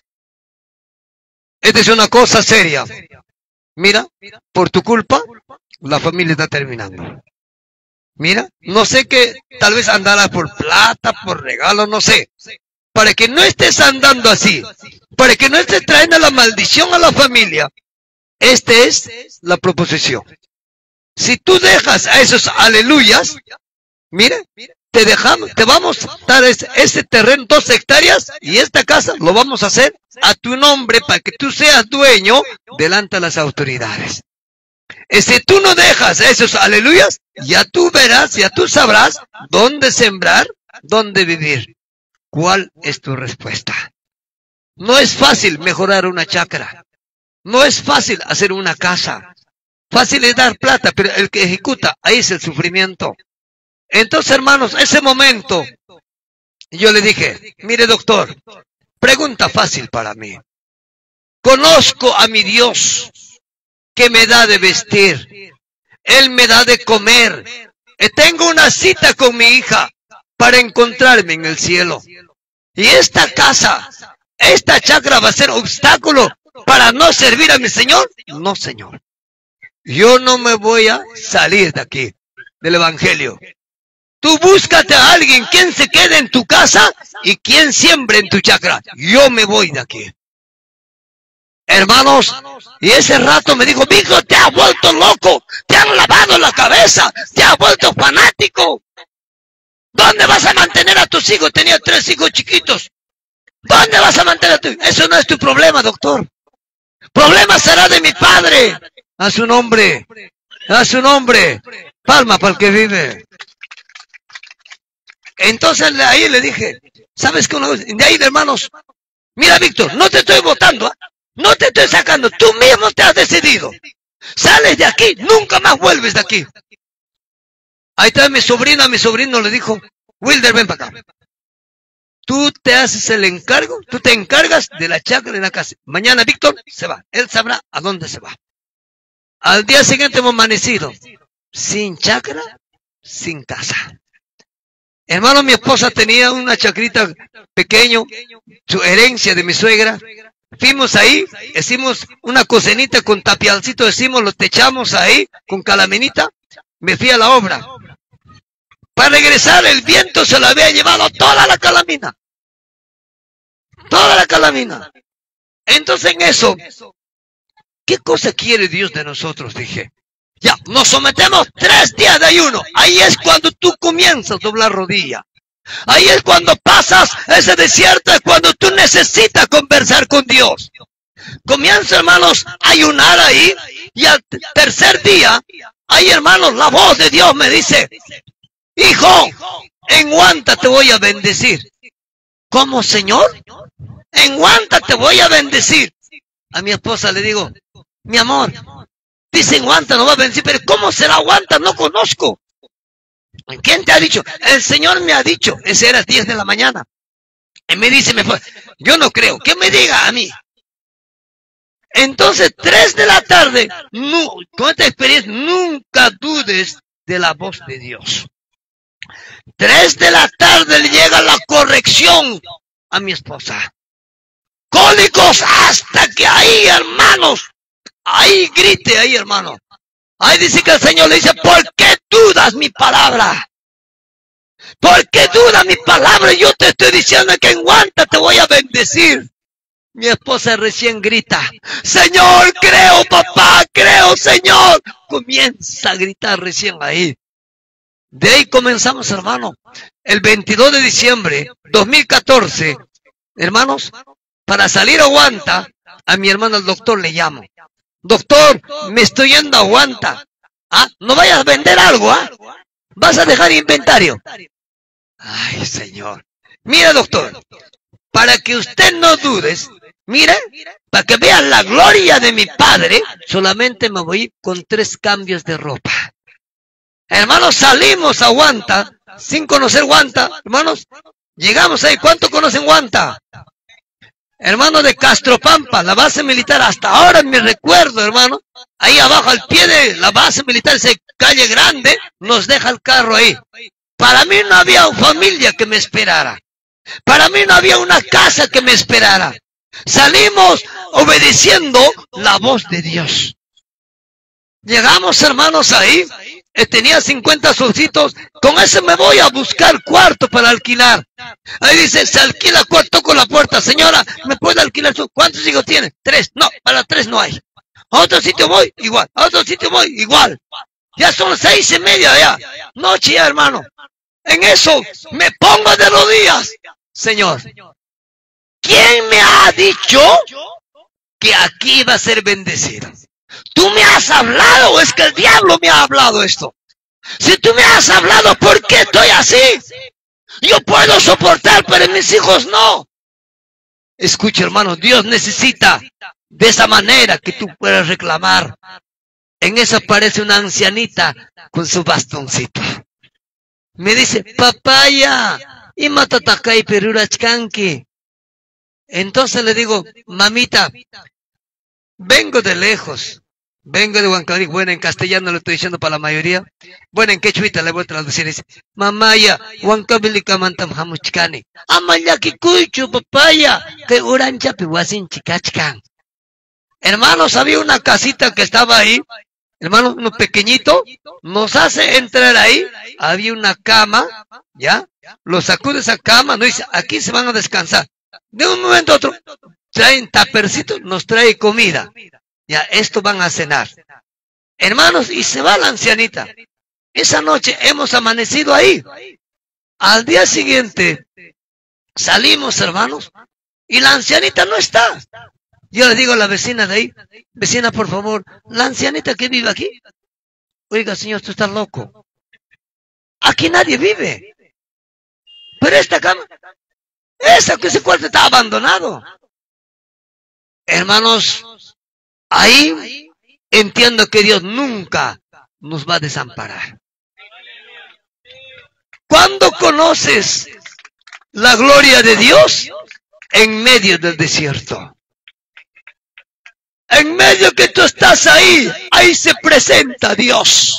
esta es una cosa seria, mira, por tu culpa, la familia está terminando. Mira, no sé qué, tal vez andará por plata, por regalo, no sé. Para que no estés andando así, para que no estés trayendo la maldición a la familia. Esta es la proposición. Si tú dejas a esos aleluyas, mire, te vamos a dar ese terreno, 2 hectáreas, y esta casa lo vamos a hacer a tu nombre para que tú seas dueño delante de las autoridades. Y si tú no dejas a esos aleluyas, ya tú verás, ya tú sabrás dónde sembrar, dónde vivir. ¿Cuál es tu respuesta? No es fácil mejorar una chacra. No es fácil hacer una casa. Fácil es dar plata, pero el que ejecuta, ahí es el sufrimiento. Entonces, hermanos, ese momento, yo le dije, mire doctor, pregunta fácil para mí. Conozco a mi Dios, que me da de vestir. Él me da de comer. Tengo una cita con mi hija para encontrarme en el cielo. Y esta casa, esta chacra va a ser obstáculo para no servir a mi Señor. No, Señor. Yo no me voy a salir de aquí, del Evangelio. Tú búscate a alguien quien se quede en tu casa y quien siembre en tu chacra. Yo me voy de aquí. Hermanos, y ese rato me dijo, Víctor, te has vuelto loco, te han lavado la cabeza, te has vuelto fanático. ¿Dónde vas a mantener a tus hijos? Tenía 3 hijos chiquitos. ¿Dónde vas a mantener a tus hijos? Eso no es tu problema, doctor. Problema será de mi padre. A su nombre, a su nombre. Palma para el que vive. Entonces ahí le dije, ¿sabes qué? De ahí, hermanos, mira Víctor, no te estoy votando, ¿eh? No te estoy sacando, tú mismo te has decidido. Sales de aquí, nunca más vuelves de aquí. Ahí está mi sobrino le dijo, Wilder, ven para acá. Tú te haces el encargo, tú te encargas de la chacra en la casa. Mañana Víctor se va, él sabrá a dónde se va. Al día siguiente hemos amanecido, sin chacra, sin casa. Hermano, mi esposa tenía una chacrita pequeño, su herencia de mi suegra. Fuimos ahí, hicimos una cocinita con tapialcito, lo techamos ahí con calaminita. Me fui a la obra. Para regresar, el viento se lo había llevado toda la calamina. Toda la calamina. Entonces en eso, ¿qué cosa quiere Dios de nosotros? Dije, ya, nos sometemos 3 días de ayuno. Ahí es cuando tú comienzas a doblar rodilla. Ahí es cuando pasas ese desierto, es cuando tú necesitas conversar con Dios. Comienza, hermanos, a ayunar ahí, y al tercer día, ahí, hermanos, la voz de Dios me dice, hijo, en Huanta te voy a bendecir. ¿Cómo, Señor? En Huanta te voy a bendecir. A mi esposa le digo, mi amor, dice en Huanta no va a bendecir, pero ¿cómo será Huanta? No conozco. ¿Quién te ha dicho? El Señor me ha dicho. Ese era 10 de la mañana. Y me dice, yo no creo. ¿Qué me diga a mí? Entonces, 3 de la tarde, con esta experiencia, nunca dudes de la voz de Dios. 3 de la tarde le llega la corrección a mi esposa. Cólicos hasta que ahí, hermanos, ahí grite, ahí, hermano. Ahí dice que el Señor le dice, ¿por qué dudas mi palabra? ¿Por qué dudas mi palabra? Yo te estoy diciendo que en Huanta te voy a bendecir. Mi esposa recién grita, Señor, creo, papá, creo, Señor. Comienza a gritar recién ahí. De ahí comenzamos, hermano. El 22 de diciembre 2014, hermanos, para salir a Huanta, a mi hermano el doctor le llamo. Doctor, me estoy yendo a Huanta. ¿Ah? No vayas a vender algo, ¿ah? Vas a dejar inventario. Ay, Señor. Mira, doctor, para que usted no dudes, Mire, para que vean la gloria de mi Padre, solamente me voy con 3 cambios de ropa. Hermanos, salimos a Huanta, sin conocer Huanta, hermanos, llegamos ahí. ¿Cuánto conocen Huanta? Hermano, de Castropampa, la base militar, hasta ahora me recuerdo, hermano, ahí abajo al pie de la base militar, esa calle grande, nos deja el carro ahí. Para mí no había una familia que me esperara. Para mí no había una casa que me esperara. Salimos obedeciendo la voz de Dios. Llegamos, hermanos, ahí. Tenía 50 solcitos. Con ese me voy a buscar cuarto para alquilar. Ahí dice, se alquila cuarto con la puerta. Señora, ¿me puede alquilar? ¿Cuántos hijos tiene? 3. No, para 3 no hay. A otro sitio voy, igual. A otro sitio voy, igual. Ya son 6:30 ya. Noche ya, hermano. En eso me pongo de rodillas. Señor, ¿quién me ha dicho que aquí iba a ser bendecido? ¿Tú me has hablado o es que el diablo me ha hablado esto? Si tú me has hablado, ¿por qué estoy así? Yo puedo soportar, pero mis hijos no. Escucha, hermano, Dios necesita de esa manera que tú puedas reclamar. En eso aparece una ancianita con su bastoncito. Me dice, papaya, y matatakai perurachkanki. Entonces le digo, mamita, vengo de lejos. Vengo de Huancavelica. Bueno, en castellano lo estoy diciendo para la mayoría. Bueno, en quechuita le voy a traducir. Dice, mamaya, Huancavelica mantam hamuchkani. Amayaki kuichu, papaya, que uranchapi wasin chikachkan. Hermanos, había una casita que estaba ahí. Hermanos, uno pequeñito. Nos hace entrar ahí. Había una cama, ¿ya? Lo sacó de esa cama. No dice, aquí se van a descansar. De un momento a otro, traen tapercitos, nos trae comida. Ya, esto van a cenar. Hermanos, y se va la ancianita. Esa noche hemos amanecido ahí. Al día siguiente, salimos, hermanos, y la ancianita no está. Yo le digo a la vecina de ahí, vecina, por favor, la ancianita que vive aquí. Oiga, señor, tú estás loco. Aquí nadie vive. Pero esta cama, ese cuarto está abandonado. Hermanos, ahí entiendo que Dios nunca nos va a desamparar. ¿Cuándo conoces la gloria de Dios? En medio del desierto. En medio que tú estás ahí, ahí se presenta Dios.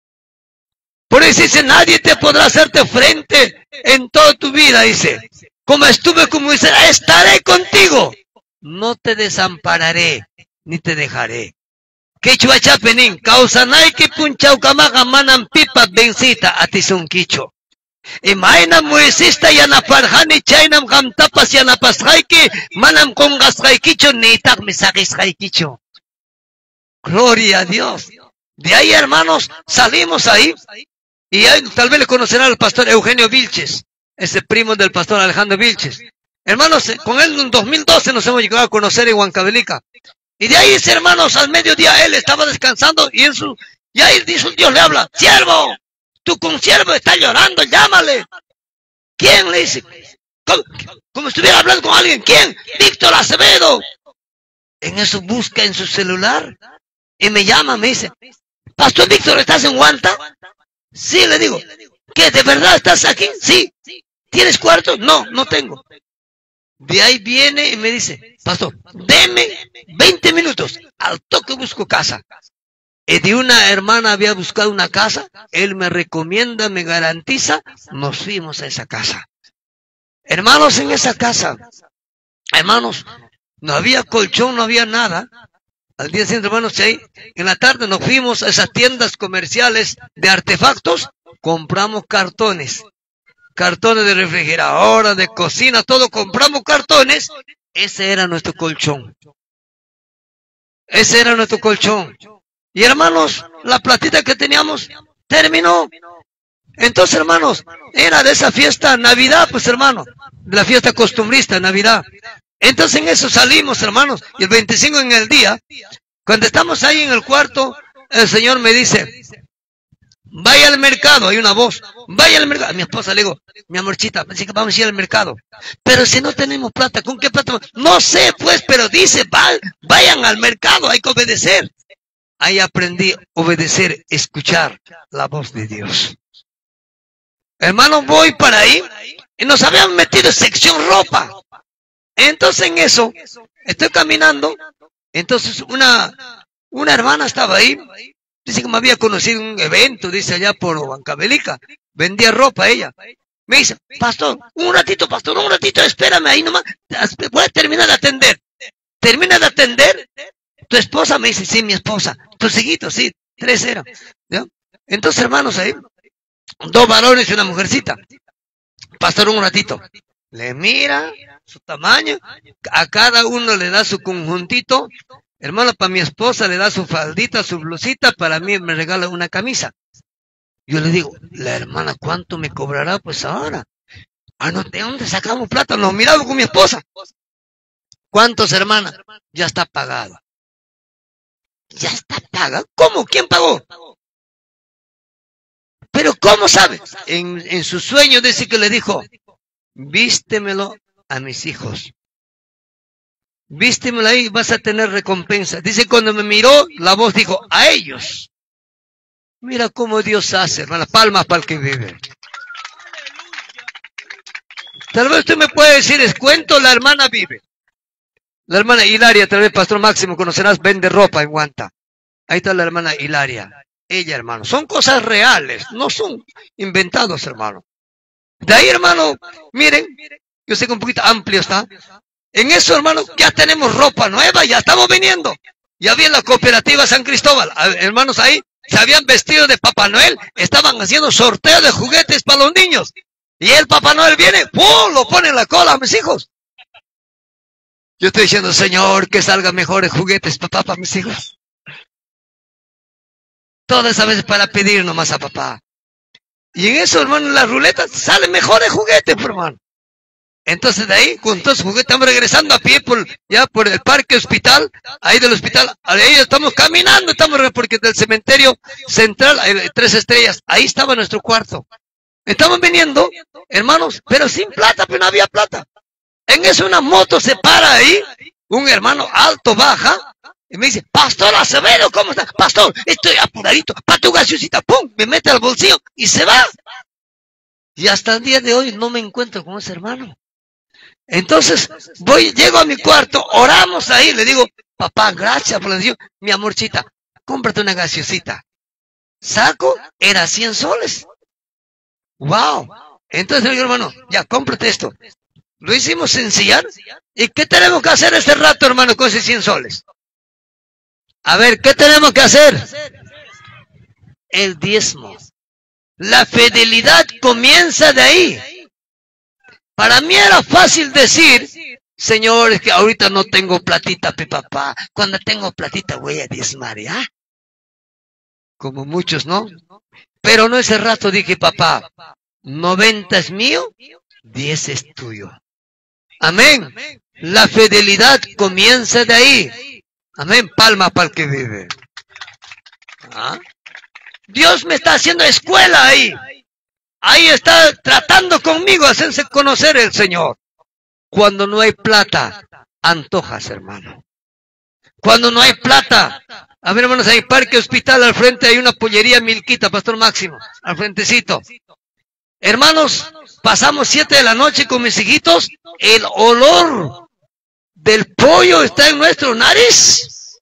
Por eso dice, nadie te podrá hacerte frente en toda tu vida, dice. Como estuve, como dice, estaré contigo. No te desampararé, ni te dejaré. Quechua chapenin, causa naiki punchaucamaga manan pipa bensita atisun quicho. Y maina muesista yanaparjani chaynam gamtapas yanapasjaiki manam congasjaiquicho ni tak misakisjaiquicho. Gloria a Dios. De ahí, hermanos, salimos ahí. Y ahí, tal vez le conocerán al pastor Eugenio Vilches, ese primo del pastor Alejandro Vilches. Hermanos, con él en 2012 nos hemos llegado a conocer en Huancavelica. Y de ahí, hermanos, al mediodía él estaba descansando y ahí dice, Dios le habla, siervo, tu consiervo está llorando, llámale. ¿Quién? Le dice, como estuviera hablando con alguien. ¿Quién? Víctor Acevedo. En eso busca en su celular y me llama, me dice, Pastor Víctor, ¿estás en Huanta? Sí, le digo. ¿Qué, de verdad estás aquí? Sí. ¿Tienes cuarto? No, no tengo. De ahí viene y me dice, pastor, deme 20 minutos, al toque busco casa. Y de una hermana había buscado una casa, él me recomienda, me garantiza, nos fuimos a esa casa. Hermanos, en esa casa, hermanos, no había colchón, no había nada. Al día siguiente, hermanos, ahí, en la tarde nos fuimos a esas tiendas comerciales de artefactos, compramos cartones de refrigeradora, de cocina, todo, compramos cartones. Ese era nuestro colchón. Ese era nuestro colchón. Y hermanos, la platita que teníamos terminó. Entonces, hermanos, era de esa fiesta Navidad, pues hermano, de la fiesta costumbrista Navidad. Entonces en eso salimos, hermanos, y el 25 en el día, cuando estamos ahí en el cuarto, el Señor me dice, vaya al mercado, hay una voz, vaya al mercado. A mi esposa le digo, mi amorcita, dice que vamos a ir al mercado. Pero si no tenemos plata, ¿con qué plata? No sé, pues, pero dice, vayan al mercado, hay que obedecer. Ahí aprendí a obedecer, escuchar la voz de Dios. Hermano, voy para ahí y nos habían metido en sección ropa. Entonces en eso, estoy caminando, entonces una hermana estaba ahí, dice que me había conocido en un evento, dice allá por Huancavelica, vendía ropa ella. Me dice, pastor, un ratito, espérame ahí nomás, voy a terminar de atender. Termina de atender, tu esposa me dice, sí, mi esposa, tus hijitos, sí, 3 eran. ¿Ya? Entonces, hermanos, ahí, 2 varones y una mujercita. Pastor, un ratito. Le mira su tamaño, a cada uno le da su conjuntito. Hermano, para mi esposa le da su faldita, su blusita, para mí me regala una camisa. Yo le digo, la hermana, ¿cuánto me cobrará? Pues ahora. Ah, no, ¿de dónde sacamos plata? Nos miramos con mi esposa. ¿Cuántos, hermana? Ya está pagado. Ya está pagado. ¿Cómo? ¿Quién pagó? Pero ¿cómo sabe? En su sueño dice que le dijo, vístemelo a mis hijos. Vístemelo ahí, vas a tener recompensa. Dice, cuando me miró, la voz dijo, a ellos. Mira cómo Dios hace, hermana. Palmas para el que vive. Tal vez usted me puede decir, es cuento, la hermana vive. La hermana Hilaria, tal vez Pastor Máximo conocerás, vende ropa en Guanta. Ahí está la hermana Hilaria. Ella, hermano. Son cosas reales, no son inventados, hermano. De ahí, hermano, miren, yo sé que un poquito amplio está. En eso, hermano, ya tenemos ropa nueva, ya estamos viniendo. Ya vi en la cooperativa San Cristóbal, hermanos, ahí se habían vestido de Papá Noel, estaban haciendo sorteo de juguetes para los niños. Y el Papá Noel viene, ¡pum!, lo pone en la cola a mis hijos. Yo estoy diciendo, Señor, que salgan mejores juguetes, papá, para mis hijos. Todas esas veces para pedir nomás a papá. Y en eso, hermano, en las ruletas salen mejores juguetes, hermano. Entonces de ahí, con todos los juguetes, estamos regresando a pie ya por el parque hospital, ahí del hospital, ahí estamos caminando, porque del cementerio central, 3 estrellas, ahí estaba nuestro cuarto. Estamos viniendo, hermanos, pero sin plata, pero no había plata. En eso una moto se para ahí, un hermano alto baja, y me dice, Pastor Acevedo, ¿cómo está? Pastor, estoy apuradito, para tu gaseosita, pum, me mete al bolsillo y se va. Y hasta el día de hoy no me encuentro con ese hermano. Entonces, llego a mi cuarto, oramos ahí, le digo, papá, gracias por la bendición, mi amorcita, cómprate una gaseosita. Saco, era 100 soles. Wow. Entonces le digo, hermano, ya, cómprate esto. Lo hicimos sencillar. ¿Y qué tenemos que hacer este rato, hermano, con esos 100 soles? A ver, ¿qué tenemos que hacer? El diezmo. La fidelidad comienza de ahí. Para mí era fácil decir, Señor, es que ahorita no tengo platita, papá. Cuando tengo platita voy a diezmar, ¿ya? Como muchos, ¿no? Pero no, ese rato dije, papá, 90 es mío, 10 es tuyo. Amén. La fidelidad comienza de ahí. Amén. Palma para el que vive. ¿Ah? Dios me está haciendo escuela ahí. Ahí está tratando conmigo, hacerse conocer el Señor. Cuando no hay plata, antojas, hermano. Cuando no hay plata, a ver, hermanos, hay parque hospital, al frente hay una pollería Milquita, Pastor Máximo, al frentecito. Hermanos, pasamos 7 de la noche con mis hijitos, el olor del pollo está en nuestro nariz.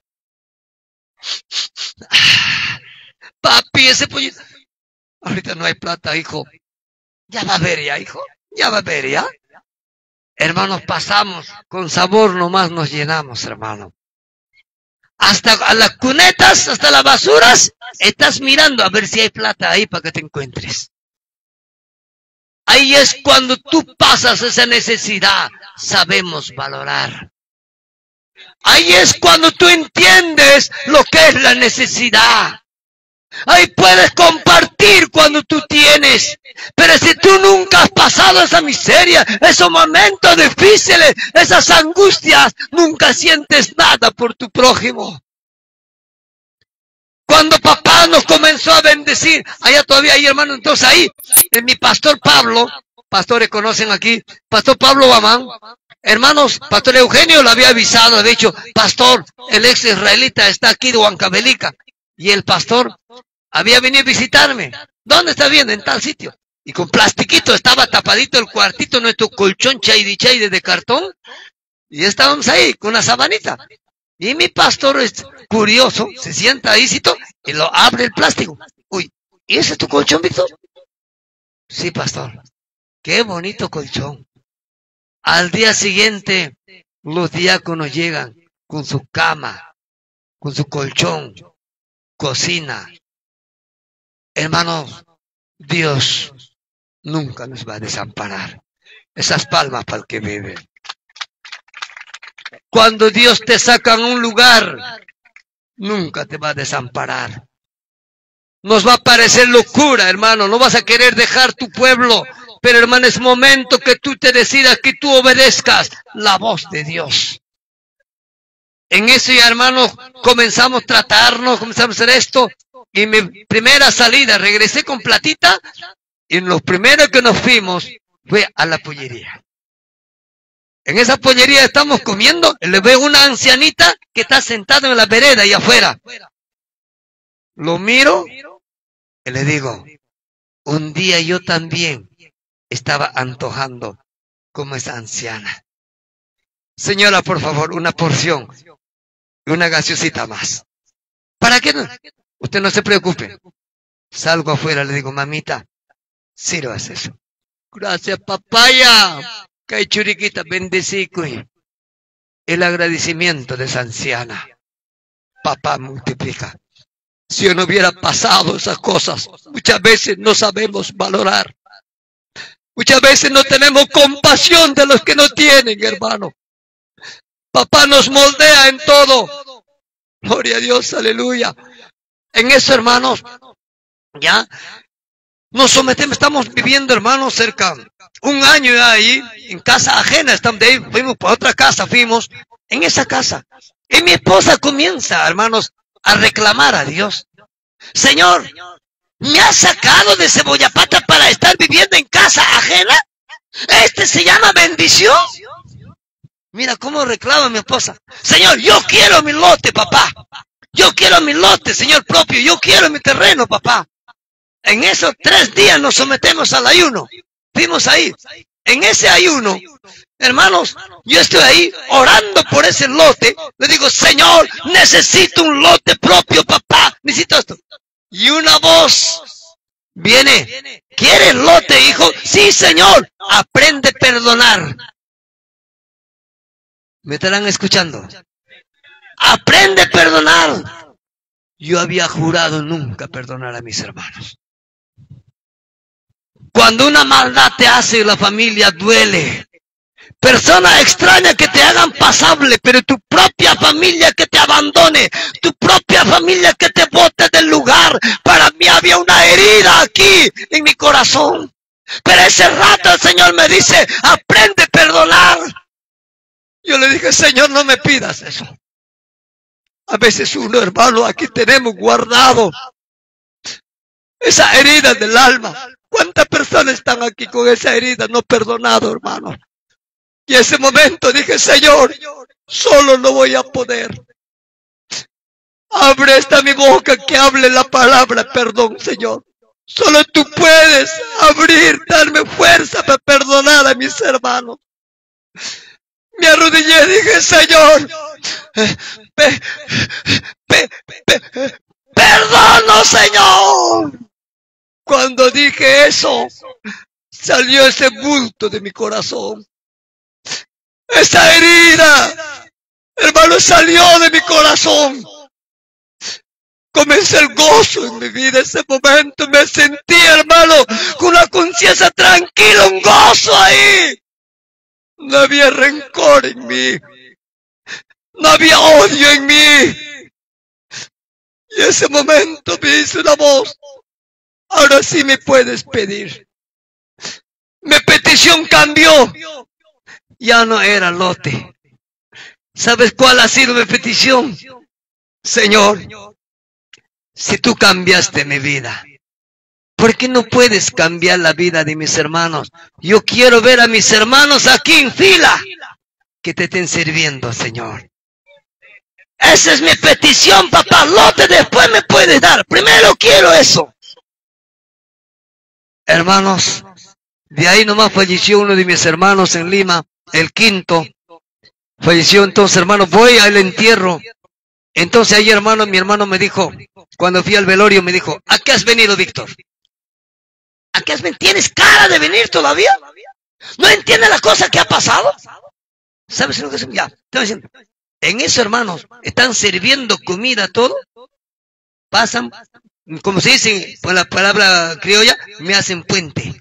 Papi, ese pollo. Ahorita no hay plata, hijo. Ya va a ver ya, hijo. Ya va a ver ya. Hermanos, pasamos con sabor nomás nos llenamos, hermano. Hasta a las cunetas, hasta las basuras, estás mirando a ver si hay plata ahí para que te encuentres. Ahí es cuando tú pasas esa necesidad, sabemos valorar. Ahí es cuando tú entiendes lo que es la necesidad. Ahí puedes compartir cuando tú tienes. Pero si tú nunca has pasado esa miseria, esos momentos difíciles, esas angustias, nunca sientes nada por tu prójimo. Cuando papá nos comenzó a bendecir, allá todavía hay hermano, entonces ahí, mi pastor Pablo, pastores conocen aquí, pastor Pablo Bamán, hermanos, pastor Eugenio le había avisado, había dicho, pastor, el ex israelita está aquí de Huancavelica, y el pastor había venido a visitarme. ¿Dónde está bien? En tal sitio. Y con plastiquito estaba tapadito el cuartito, nuestro colchón chaydi de cartón, y estábamos ahí con una sabanita. Y mi pastor es curioso, se sienta ahí y lo abre el plástico. Uy, ¿y ese es tu colchón, Víctor? Sí, pastor. Qué bonito colchón. Al día siguiente, los diáconos llegan con su cama, con su colchón, cocina. Hermanos, Dios nunca nos va a desamparar. Esas palmas para el que vive. Cuando Dios te saca en un lugar, nunca te va a desamparar. Nos va a parecer locura, hermano. No vas a querer dejar tu pueblo. Pero, hermano, es momento que tú te decidas, que tú obedezcas la voz de Dios. En eso, ya, hermano, comenzamos a tratarnos, comenzamos a hacer esto. Y mi primera salida, regresé con platita. Y lo primero que nos fuimos fue a la pollería. En esa pollería estamos comiendo, le veo una ancianita que está sentada en la vereda y afuera. Lo miro y le digo, un día yo también estaba antojando como esa anciana. Señora, por favor, una porción y una gaseosita más. ¿Para qué no? Usted no se preocupe. Salgo afuera, le digo, mamita, sirvas eso. Gracias, papaya. Que churiquita, bendecico. El agradecimiento de esa anciana. Papá multiplica. Si yo no hubiera pasado esas cosas, muchas veces no sabemos valorar. Muchas veces no tenemos compasión de los que no tienen, hermano. Papá nos moldea en todo. Gloria a Dios, aleluya. En eso, hermanos, ya nos sometemos, estamos viviendo, hermanos, cerca un año ya ahí, en casa ajena, estamos de ahí, fuimos para otra casa, fuimos en esa casa. Y mi esposa comienza, hermanos, a reclamar a Dios. Señor, ¿me has sacado de Cebollapata para estar viviendo en casa ajena? ¿Este se llama bendición? Mira cómo reclama mi esposa. Señor, yo quiero mi lote, papá. Yo quiero mi lote, Señor propio. Yo quiero mi terreno, papá. En esos 3 días nos sometemos al ayuno. Fuimos ahí. En ese ayuno, hermanos, yo estoy ahí orando por ese lote. Le digo, Señor, necesito un lote propio, papá. Necesito esto. Y una voz viene. ¿Quieres lote, hijo? Sí, Señor. Aprende a perdonar. ¿Me estarán escuchando? Aprende a perdonar. Yo había jurado nunca perdonar a mis hermanos. Cuando una maldad te hace, la familia duele. Personas extrañas que te hagan pasable, pero tu propia familia que te abandone, tu propia familia que te bote del lugar. Para mí había una herida aquí en mi corazón. Pero ese rato el Señor me dice, aprende a perdonar. Yo le dije, Señor, no me pidas eso. A veces uno, hermano, aquí tenemos guardado esa herida del alma. ¿Cuántas personas están aquí con esa herida no perdonado, hermano? Y en ese momento dije, Señor, solo no voy a poder. Abre esta mi boca que hable la palabra perdón, Señor. Solo tú puedes abrir, darme fuerza para perdonar a mis hermanos. Me arrodillé y dije, Señor, perdono, Señor. Cuando dije eso, salió ese bulto de mi corazón. Esa herida, hermano, salió de mi corazón. Comencé el gozo en mi vida. Ese momento me sentí, hermano, con una conciencia tranquila, un gozo ahí. No había rencor en mí. No había odio en mí. Y ese momento me hizo una voz. Ahora sí me puedes pedir. Mi petición cambió. Ya no era lote. ¿Sabes cuál ha sido mi petición? Señor, si tú cambiaste mi vida, ¿por qué no puedes cambiar la vida de mis hermanos? Yo quiero ver a mis hermanos aquí en fila, que te estén sirviendo, Señor. Esa es mi petición, papá. Lote después me puedes dar. Primero quiero eso. Hermanos, de ahí nomás falleció uno de mis hermanos en Lima, el quinto. Falleció entonces, hermano, voy al entierro. Entonces ahí, hermano, mi hermano me dijo, cuando fui al velorio, me dijo, ¿a qué has venido, Víctor? ¿A qué has venido? ¿Tienes cara de venir todavía? ¿No entiendes la cosa que ha pasado? ¿Sabes lo que es? Ya, estoy diciendo. En eso, hermanos, están sirviendo comida, todo. Pasan, como se dice con la palabra criolla, me hacen puente.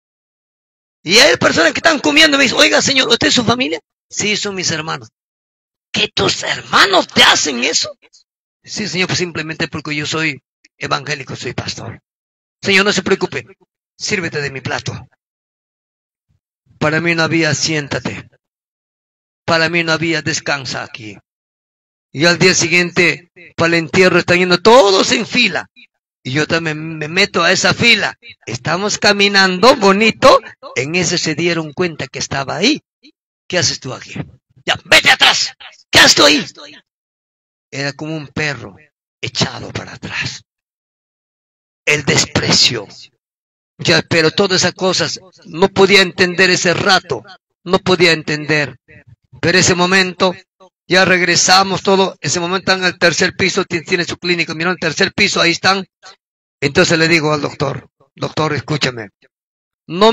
Y hay personas que están comiendo y me dicen, oiga, señor, ¿usted es su familia? Sí, son mis hermanos. ¿Que tus hermanos te hacen eso? Sí, señor, pues simplemente porque yo soy evangélico, soy pastor. Señor, no se preocupe, sírvete de mi plato. Para mí no había siéntate. Para mí no había descansa aquí. Y al día siguiente, para el entierro, están yendo todos en fila. Y yo también me meto a esa fila. Estamos caminando bonito. En ese se dieron cuenta que estaba ahí. ¿Qué haces tú aquí? Ya, vete atrás. ¿Qué haces tú ahí? Era como un perro echado para atrás. El desprecio. Ya, pero todas esas cosas no podía entender ese rato. No podía entender. Pero ese momento, ya regresamos todo. Ese momento están en el tercer piso, tiene su clínica. Miró el tercer piso, ahí están. Entonces le digo al doctor, doctor, escúchame. No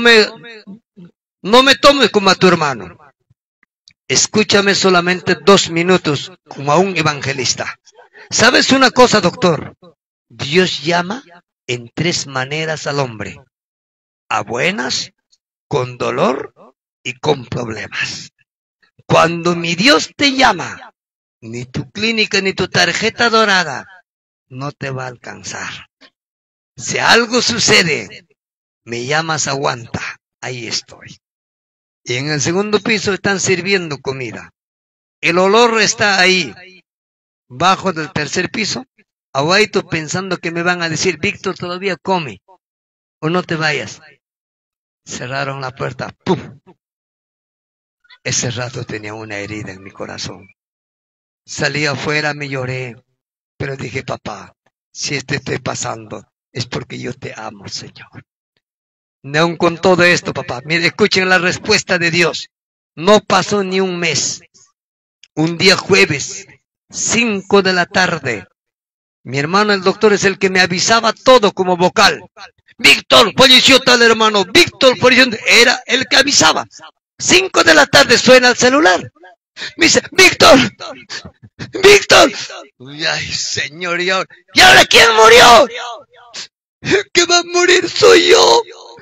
me tomes como a tu hermano. Escúchame solamente 2 minutos como a un evangelista. ¿Sabes una cosa, doctor? Dios llama en 3 maneras al hombre. A buenas, con dolor y con problemas. Cuando mi Dios te llama, ni tu clínica ni tu tarjeta dorada no te va a alcanzar. Si algo sucede, me llamas, aguanta. Ahí estoy. Y en el segundo piso están sirviendo comida. El olor está ahí, bajo del tercer piso. Aguaito pensando que me van a decir, Víctor, todavía come. O no te vayas. Cerraron la puerta. ¡Pum! Ese rato tenía una herida en mi corazón. Salí afuera, me lloré. Pero dije, papá, si te estoy pasando, es porque yo te amo, Señor. Ni aun con todo esto, papá, miren, escuchen la respuesta de Dios. No pasó ni un mes. Un día jueves, 5 de la tarde, mi hermano el doctor es el que me avisaba todo como vocal. Víctor, falleció tal hermano, Víctor, falleció. Era el que avisaba. 5 de la tarde suena el celular. Me dice, Víctor, Víctor. Ay, Señor, ¿y ahora quién murió? El que va a morir soy yo.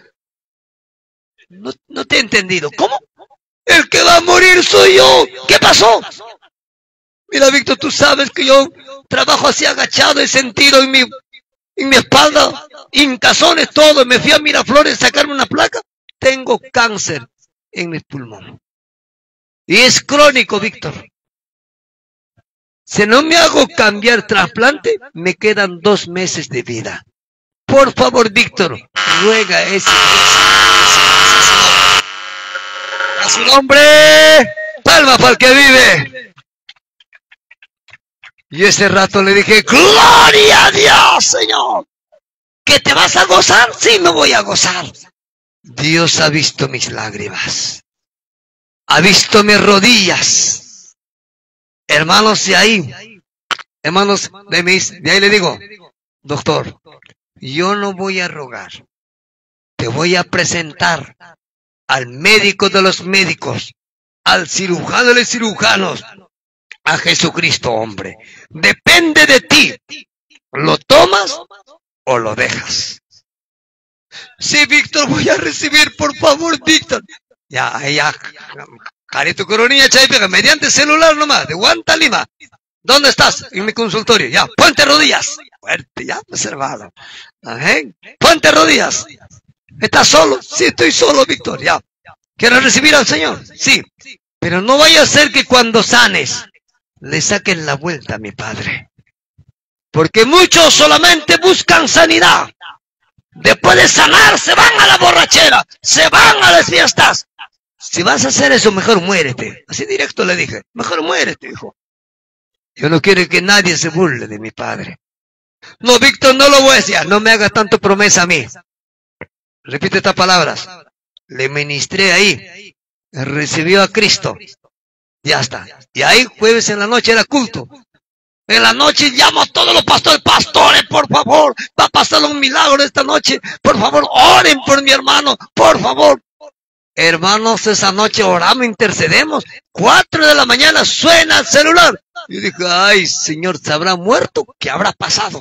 No te he entendido. ¿Cómo? El que va a morir soy yo. ¿Qué pasó? Mira, Víctor, tú sabes que yo trabajo así agachado, he sentido en mi espalda, hincazones, todo. Me fui a Miraflores a sacarme una placa. Tengo cáncer en mi pulmón. Y es crónico, Víctor. Si no me hago cambiar trasplante, me quedan 2 meses de vida. Por favor, Víctor, ruega ese. A su nombre, palma para el que vive. Y ese rato le dije, gloria a Dios, Señor. ¿Que te vas a gozar? Sí, me voy a gozar. Dios ha visto mis lágrimas. Ha visto mis rodillas. Hermanos, de ahí, hermanos, de ahí le digo, doctor, yo no voy a rogar. Te voy a presentar al médico de los médicos, al cirujano de los cirujanos, a Jesucristo, hombre. Depende de ti. ¿Lo tomas o lo dejas? Sí, Víctor, voy a recibir, por favor, Víctor. Ya, Carito Coronilla, Chaypega, mediante celular nomás, de Guanta, Lima. ¿Dónde estás? En mi consultorio. Ya, ponte rodillas. Fuerte, ya, reservado. Ponte rodillas. ¿Estás solo? Sí, estoy solo, Víctor, ya. ¿Quieres recibir al Señor? Sí. Pero no vaya a ser que cuando sanes, le saquen la vuelta a mi padre. Porque muchos solamente buscan sanidad. Después de sanar, se van a la borrachera, se van a las fiestas. Si vas a hacer eso, mejor muérete. Así directo le dije, mejor muérete, hijo. Yo no quiero que nadie se burle de mi padre. No, Víctor, no lo voy a decir. No me hagas tanto promesa a mí. Repite estas palabras. Le ministré ahí. Recibió a Cristo. Ya está. Y ahí jueves en la noche era culto. En la noche llamo a todos los pastores. Pastores, por favor, va a pasar un milagro esta noche. Por favor, oren por mi hermano. Por favor. Hermanos, esa noche oramos, intercedemos. 4 de la mañana suena el celular. Y dije, ay, Señor, ¿se habrá muerto? ¿Qué habrá pasado?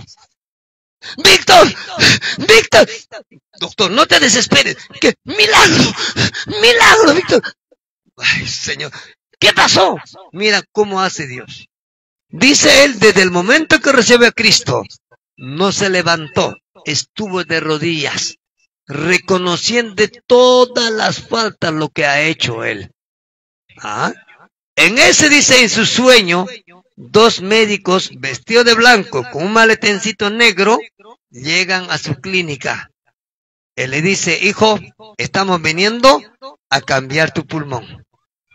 Víctor, Víctor. Doctor, no te desesperes. ¿Qué? Milagro, milagro, Víctor. Ay, Señor, ¿qué pasó? Mira cómo hace Dios. Dice él, desde el momento que recibe a Cristo, no se levantó, estuvo de rodillas, reconociendo todas las faltas lo que ha hecho él. ¿Ah? En ese, dice, en su sueño, 2 médicos vestidos de blanco con un maletencito negro llegan a su clínica. Él le dice, hijo, estamos viniendo a cambiar tu pulmón.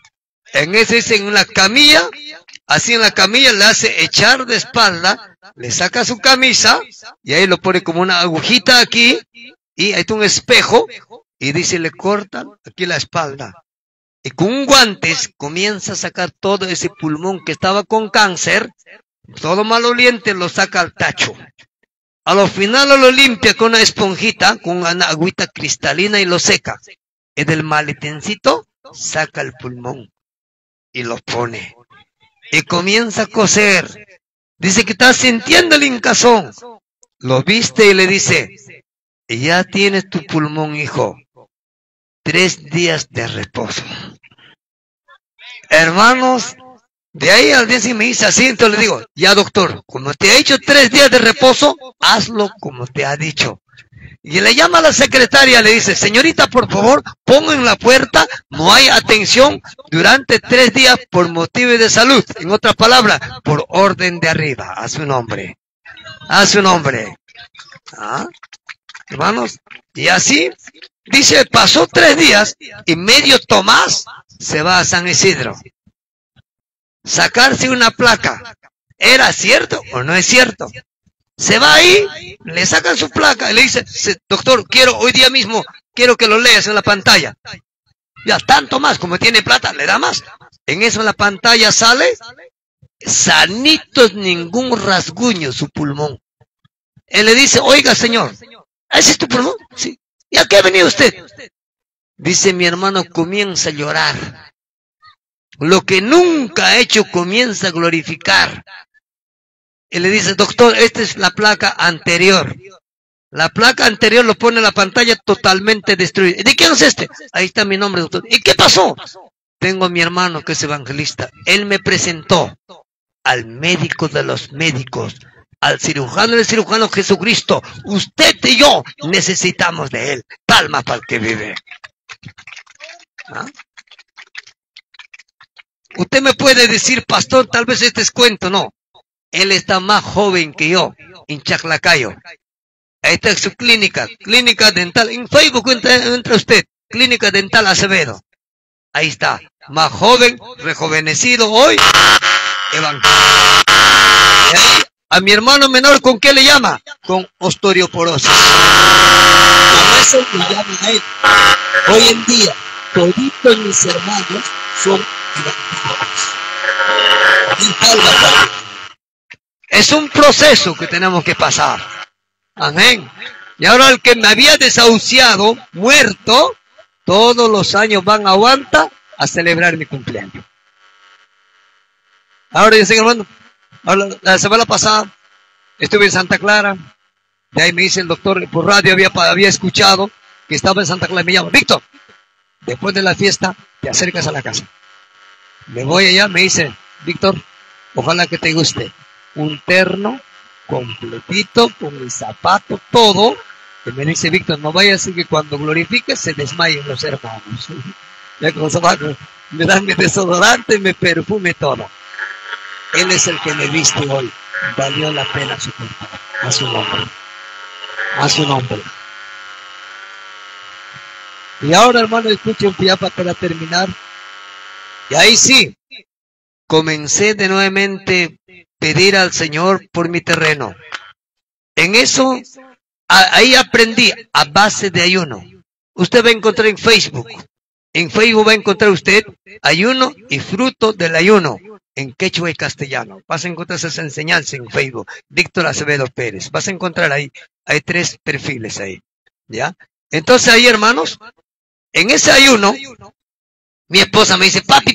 En ese, dice, en una camilla, así en la camilla le hace echar de espalda, le saca su camisa y ahí lo pone como una agujita aquí y ahí está un espejo y dice, le cortan aquí la espalda. Y con un guantes comienza a sacar todo ese pulmón que estaba con cáncer, todo maloliente lo saca al tacho. A lo final lo limpia con una esponjita, con una agüita cristalina y lo seca. Y del maletencito saca el pulmón y lo pone. Y comienza a coser. Dice que está sintiendo el hinchazón. Lo viste y le dice, ya tienes tu pulmón, hijo. 3 días de reposo. Hermanos, de ahí al día si me dice así, entonces le digo, ya doctor, como te ha dicho 3 días de reposo, hazlo como te ha dicho. Y le llama a la secretaria, le dice, señorita, por favor, pongo en la puerta, no hay atención durante 3 días por motivo de salud. En otras palabras, por orden de arriba, a su nombre. A su nombre. ¿Ah? Hermanos, y así, dice, pasó 3 días y medio Tomás se va a San Isidro. Sacarse una placa. ¿Era cierto o no es cierto? Se va ahí, le sacan su placa y le dice, doctor, quiero hoy día mismo, quiero que lo leas en la pantalla. Ya, tanto más, como tiene plata, le da más. En eso en la pantalla sale, sanitos, ningún rasguño su pulmón. Él le dice, oiga señor, ¿ese es tu pulmón? Sí. ¿Y a qué ha venido usted? Dice, mi hermano comienza a llorar. Lo que nunca ha hecho comienza a glorificar. Y le dice, doctor, esta es la placa anterior. La placa anterior lo pone en la pantalla totalmente destruida. ¿De quién es este? Ahí está mi nombre, doctor. ¿Y qué pasó? Tengo a mi hermano que es evangelista. Él me presentó al médico de los médicos, al cirujano del cirujano Jesucristo. Usted y yo necesitamos de él. Palma para el que vive. ¿Ah? Usted me puede decir, pastor, tal vez este es cuento. No. Él está más joven que yo, en Chaclacayo. Ahí está su clínica, clínica dental. En Facebook entra usted, clínica dental Acevedo. Ahí está, más joven, rejuvenecido hoy, evangelista. A mi hermano menor, ¿con qué le llama? Con osteoporosis. Con eso le llaman a él. Hoy en día, toditos mis hermanos son evangelistas. Es un proceso que tenemos que pasar. Amén. Y ahora el que me había desahuciado, muerto, todos los años van a Huanta a celebrar mi cumpleaños. Ahora yo sé, hermano, ahora, la semana pasada estuve en Santa Clara. De ahí me dice el doctor, por radio había escuchado que estaba en Santa Clara. Me llama, Víctor, después de la fiesta te acercas a la casa. Me voy allá, me dice, Víctor, ojalá que te guste. Un terno completito, con el zapato, todo. Y me dice, Víctor, no vaya a decir que cuando glorifiques se desmayen los hermanos. Me dan mi desodorante, mi perfume, todo. Él es el que me viste hoy. Valió la pena soportar. A su nombre. A su nombre. Y ahora, hermano, escuchen ya para terminar. Y ahí sí, comencé de nuevamente pedir al Señor por mi terreno. En eso, ahí aprendí a base de ayuno. Usted va a encontrar en Facebook. En Facebook va a encontrar usted ayuno y fruto del ayuno. En quechua y castellano. Vas a encontrar esas enseñanzas en Facebook. Víctor Acevedo Pérez. Vas a encontrar ahí. Hay 3 perfiles ahí. ¿Ya? Entonces ahí, hermanos, en ese ayuno, mi esposa me dice, papi,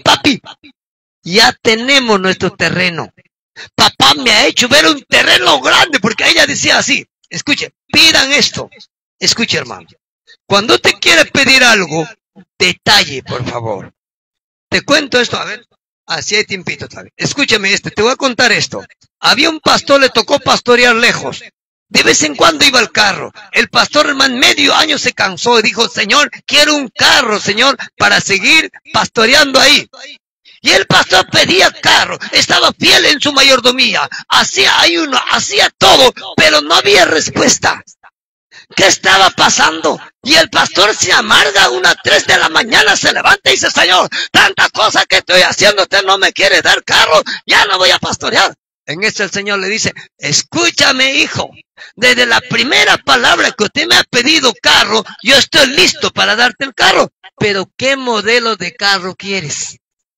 ya tenemos nuestro terreno. Papá me ha hecho ver un terreno grande, porque ella decía así, escuche, pidan esto. Escuche, hermano, cuando usted quiere pedir algo, detalle, por favor. Te cuento esto, a ver, así hay tiempito todavía. Escúchame te voy a contar esto. Había un pastor, le tocó pastorear lejos. De vez en cuando iba al carro. El pastor, hermano, medio año se cansó y dijo, Señor, quiero un carro, Señor, para seguir pastoreando ahí. Y el pastor pedía carro, estaba fiel en su mayordomía, hacía ayuno, hacía todo, pero no había respuesta. ¿Qué estaba pasando? Y el pastor se amarga, 3 de la mañana se levanta y dice, Señor, tanta cosa que estoy haciendo, usted no me quiere dar carro, ya no voy a pastorear. En eso el Señor le dice, escúchame, hijo, desde la primera palabra que usted me ha pedido carro, yo estoy listo para darte el carro. Pero ¿qué modelo de carro quieres?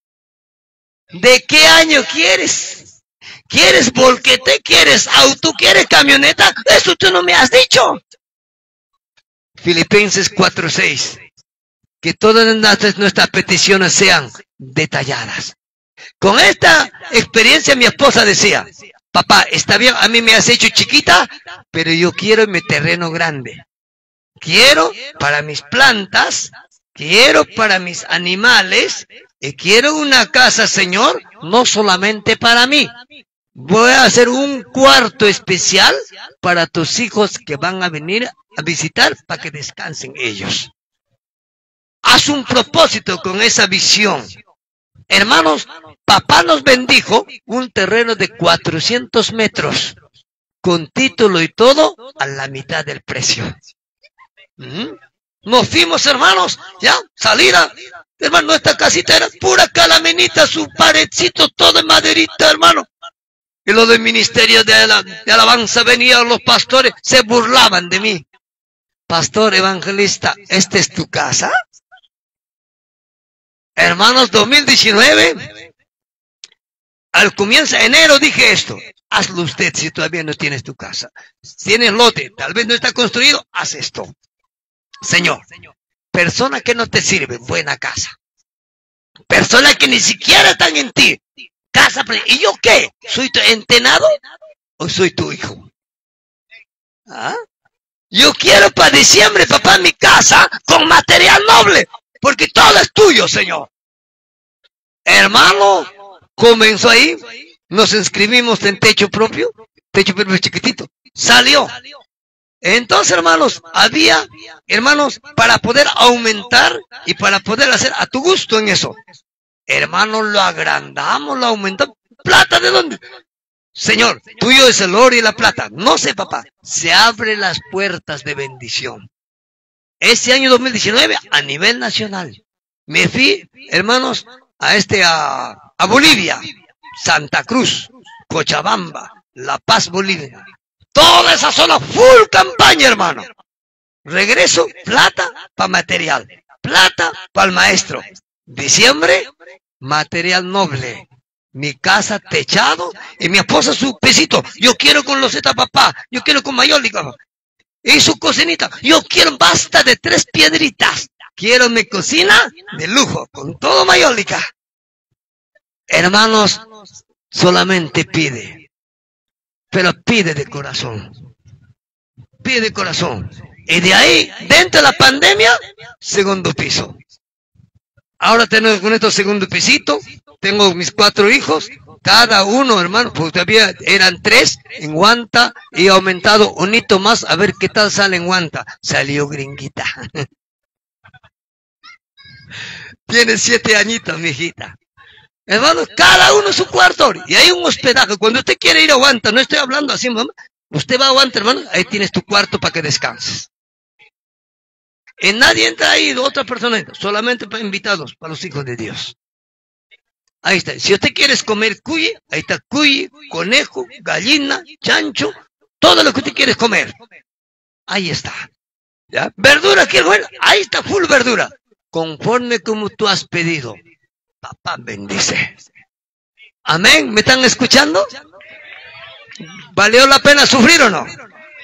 ¿De qué año quieres? ¿Quieres volquete? ¿Quieres auto? ¿Quieres camioneta? Eso tú no me has dicho. Filipenses 4:6. Que todas nuestras peticiones sean detalladas. Con esta experiencia mi esposa decía, papá, está bien, a mí me has hecho chiquita, pero yo quiero mi terreno grande. Quiero para mis plantas, quiero para mis animales, y quiero una casa, Señor, no solamente para mí. Voy a hacer un cuarto especial para tus hijos que van a venir a visitar para que descansen ellos. Haz un propósito con esa visión. Hermanos, papá nos bendijo un terreno de 400 metros, con título y todo, a la mitad del precio. Nos fuimos, hermanos, ya, salida. Hermano, esta casita era pura calaminita, su paredcito todo en maderita, hermano. Y los del ministerio de alabanza venían los pastores, se burlaban de mí. Pastor evangelista, ¿esta es tu casa? Hermanos, 2019, al comienzo de enero dije esto, hazlo usted si todavía no tienes tu casa. Si tienes lote, tal vez no está construido, haz esto. Señor, persona que no te sirve, buena casa. Persona que ni siquiera están en ti, casa. ¿Y yo qué? ¿Soy tu entenado o soy tu hijo? ¿Ah? Yo quiero para diciembre, papá, mi casa con material noble, porque todo es tuyo, Señor. Hermano, comenzó ahí, nos inscribimos en techo propio chiquitito, salió. Entonces, hermanos, había, hermanos, para poder aumentar y para poder hacer a tu gusto en eso. Hermanos, lo agrandamos, lo aumentamos. ¿Plata de dónde? Señor, tuyo es el oro y la plata. No sé, papá. Se abren las puertas de bendición. Ese año 2019, a nivel nacional, me fui, hermanos, a Bolivia, Santa Cruz, Cochabamba, La Paz, Bolivia. Toda esa zona, full campaña, hermano. Regreso, plata para material, plata para el maestro. Diciembre, material noble. Mi casa techado y mi esposa su pesito. Yo quiero con loseta, papá. Yo quiero con mayólica. Y su cocinita. Yo quiero basta de 3 piedritas. Quiero mi cocina de lujo, con todo mayólica. Hermanos, solamente pide. Pero pide de corazón. Pide de corazón. Y de ahí, dentro de la pandemia, segundo piso. Ahora tengo con estos segundo pisito. Tengo mis 4 hijos. Cada uno, hermano, porque todavía eran 3 en Huanta. Y he aumentado un hito más. A ver qué tal sale en Huanta. Salió gringuita. Tiene 7 añitos, mi hijita. Hermanos, cada uno su cuarto. Y hay un hospedaje. Cuando usted quiere ir, aguanta. No estoy hablando así, mamá. Usted va a aguantar, hermano. Ahí tienes tu cuarto para que descanses. Y nadie entra ahí, otra persona entra. Solamente para invitados, para los hijos de Dios. Ahí está. Si usted quiere comer cuy, ahí está cuy, conejo, gallina, chancho. Todo lo que usted quiere comer. Ahí está. ¿Ya? Verdura, quiero comer. Ahí está, full verdura. Conforme como tú has pedido. Papá bendice. Amén. ¿Me están escuchando? ¿Valió la pena sufrir o no?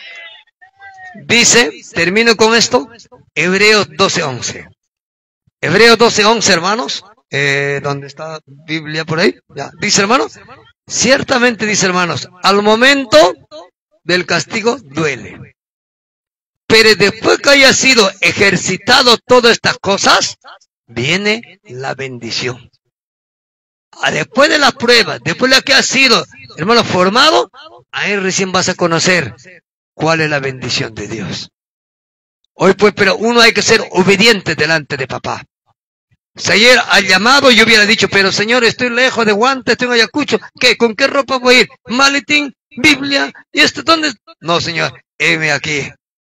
Dice, termino con esto, Hebreos 12:11. Hebreos 12:11, hermanos. ¿Dónde está la Biblia por ahí? Ya. Dice, hermanos, ciertamente, dice, hermanos, al momento del castigo duele. Pero después que haya sido ejercitado todas estas cosas, viene la bendición. Después de la prueba, después de la que ha sido, hermano, formado, ahí recién vas a conocer cuál es la bendición de Dios. Hoy pues, pero uno hay que ser obediente delante de papá. Si ayer al llamado yo hubiera dicho, pero Señor, estoy lejos de Guantes, estoy en Ayacucho, ¿qué? ¿Con qué ropa voy a ir? Maletín, Biblia, ¿y esto dónde? No, Señor, heme aquí.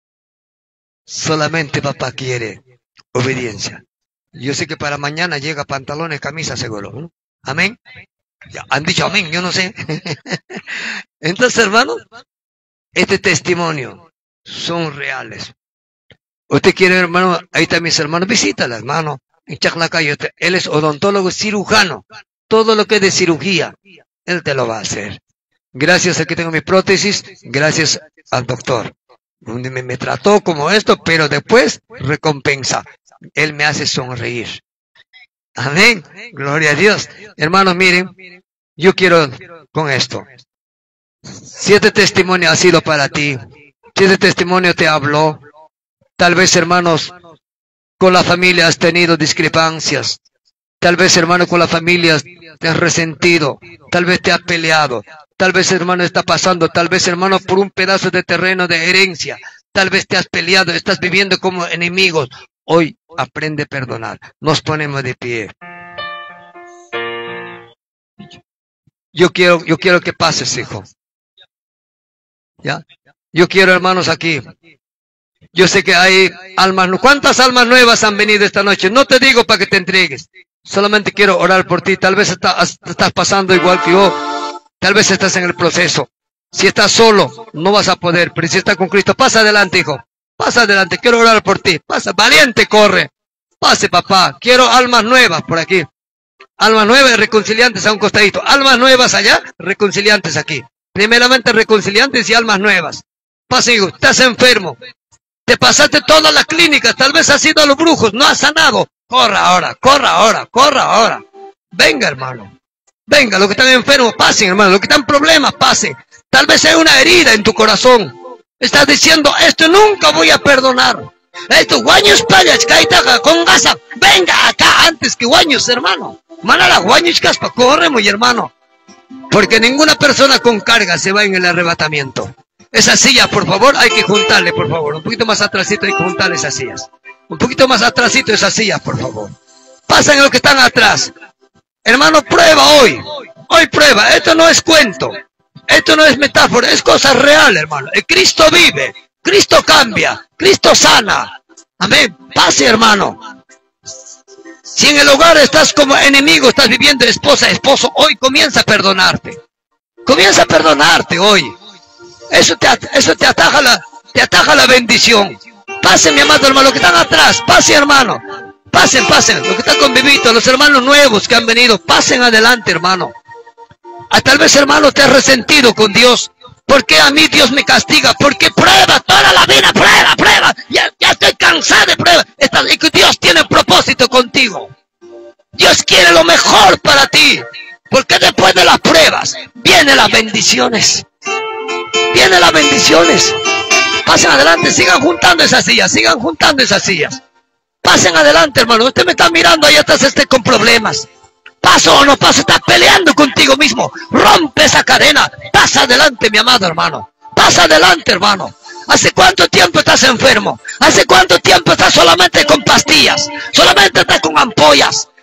Solamente papá quiere obediencia. Yo sé que para mañana llega pantalones, camisa seguro, ¿no? Amén. Ya, han dicho amén, yo no sé. Entonces, hermanos, este testimonio son reales. Usted quiere, hermano, ahí están mis hermanos, visítala, hermano, en Chaclacayo. Él es odontólogo cirujano. Todo lo que es de cirugía, él te lo va a hacer. Gracias a que tengo mi prótesis, gracias al doctor. Me trató como esto, pero después recompensa. Él me hace sonreír. Amén. Gloria a Dios. Hermanos, miren, yo quiero con esto. Si este testimonio ha sido para ti, si este testimonio te habló, tal vez, hermanos, con la familia has tenido discrepancias. Tal vez, hermano, con la familia te has resentido. Tal vez te has peleado. Tal vez, hermano, está pasando. Tal vez, hermano, por un pedazo de terreno de herencia. Tal vez te has peleado. Estás viviendo como enemigos. Hoy aprende a perdonar. Nos ponemos de pie. Yo quiero que pases, hijo. ¿Ya? Yo quiero, hermanos, aquí. Yo sé que hay almas. ¿Cuántas almas nuevas han venido esta noche? No te digo para que te entregues. Solamente quiero orar por ti. Tal vez estás pasando igual que yo. Tal vez estás en el proceso. Si estás solo, no vas a poder. Pero si estás con Cristo, pasa adelante, hijo. Pasa adelante. Quiero orar por ti. Pasa. Valiente, corre. Pase, papá. Quiero almas nuevas por aquí. Almas nuevas, reconciliantes a un costadito. Almas nuevas allá, reconciliantes aquí. Primeramente reconciliantes y almas nuevas. Pase, hijo. Estás enfermo. Te pasaste toda la clínica. Tal vez has ido a los brujos. No has sanado. Corra ahora, corra ahora, corra ahora. Venga, hermano. Venga, los que están enfermos, pasen, hermano. Los que están en problemas, pasen. Tal vez hay una herida en tu corazón. Estás diciendo, esto nunca voy a perdonar. Esto, guaños payas, caitaja, con gasa. Venga acá antes que guaños, hermano. Manala, guaños caspa, corre, muy hermano. Porque ninguna persona con carga se va en el arrebatamiento. Esa silla, por favor, hay que juntarle, por favor. Un poquito más atrásito hay que juntarle esas sillas. Un poquito más atrásito esas sillas, por favor. Pasen los que están atrás. Hermano, prueba hoy. Hoy prueba. Esto no es cuento. Esto no es metáfora. Es cosa real, hermano. El Cristo vive. Cristo cambia. Cristo sana. Amén. Pase, hermano. Si en el hogar estás como enemigo, estás viviendo esposa, esposo, hoy comienza a perdonarte. Comienza a perdonarte hoy. Eso te ataja la bendición. Pasen, mi amado hermano, los que están atrás. Pasen, hermano. Pasen, pasen. Los que están con Vivito, los hermanos nuevos que han venido. Pasen adelante, hermano. Tal vez, hermano, te has resentido con Dios. ¿Por qué a mí Dios me castiga? Porque prueba toda la vida, prueba. Ya estoy cansado de pruebas. Dios tiene propósito contigo. Dios quiere lo mejor para ti. Porque después de las pruebas, vienen las bendiciones. Vienen las bendiciones. Pasen adelante, sigan juntando esas sillas. Pasen adelante, hermano. Usted me está mirando, allá estás con problemas. Paso o no paso, estás peleando contigo mismo. Rompe esa cadena. Pasa adelante, mi amado hermano. Pasa adelante, hermano. ¿Hace cuánto tiempo estás enfermo? ¿Hace cuánto tiempo estás solamente con pastillas? Solamente estás con ampollas.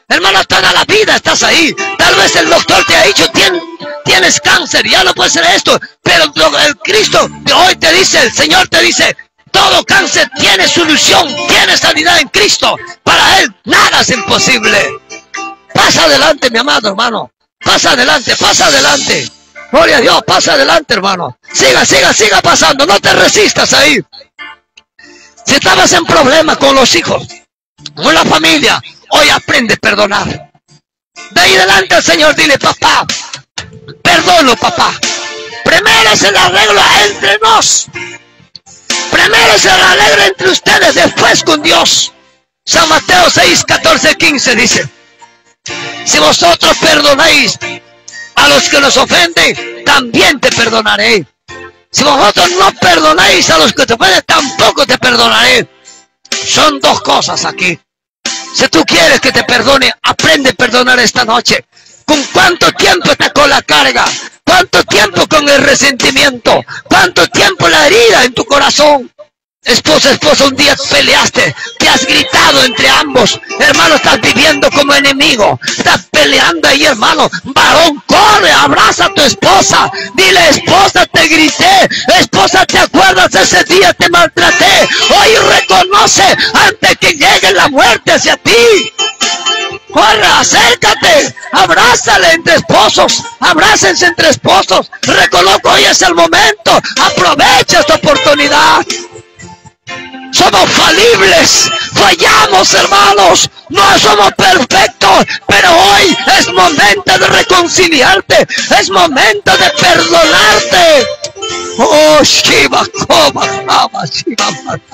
Hermano, toda la vida estás ahí. Tal vez el doctor te ha dicho, tienes cáncer, ya no puede ser esto. Pero el Cristo de hoy te dice, el Señor te dice, todo cáncer tiene solución, tiene sanidad en Cristo. Para Él nada es imposible. Pasa adelante, mi amado hermano. Pasa adelante, pasa adelante. Gloria a Dios, pasa adelante, hermano. Siga pasando, no te resistas ahí. Si estabas en problemas con los hijos, con la familia, hoy aprende a perdonar. De ahí adelante al Señor, dile, papá, perdono, papá. Primero es el arreglo entre nos. Primero es el arreglo entre ustedes, después con Dios. San Mateo 6, 14, 15 dice, si vosotros perdonáis a los que nos ofenden, también te perdonaré. Si vosotros no perdonáis a los que te ofenden, tampoco te perdonaré. Son dos cosas aquí. Si tú quieres que te perdone, aprende a perdonar esta noche. ¿Con cuánto tiempo estás con la carga? ¿Cuánto tiempo con el resentimiento? ¿Cuánto tiempo la herida en tu corazón? Esposa, un día peleaste, te has gritado entre ambos. Hermano, estás viviendo como enemigo. Estás peleando ahí, hermano. Varón, corre, abraza a tu esposa. Dile, esposa, te grité. Esposa, ¿te acuerdas? Ese día te maltraté. Hoy reconoce antes que llegue la muerte hacia ti. Corre, acércate, abrázale entre esposos, abrácense entre esposos. Reconozco, hoy es el momento. Aprovecha esta oportunidad. Somos falibles, fallamos, hermanos, no somos perfectos, pero hoy es momento de reconciliarte, es momento de perdonarte. Oh, Shiva, Koma, Kama, Shiva,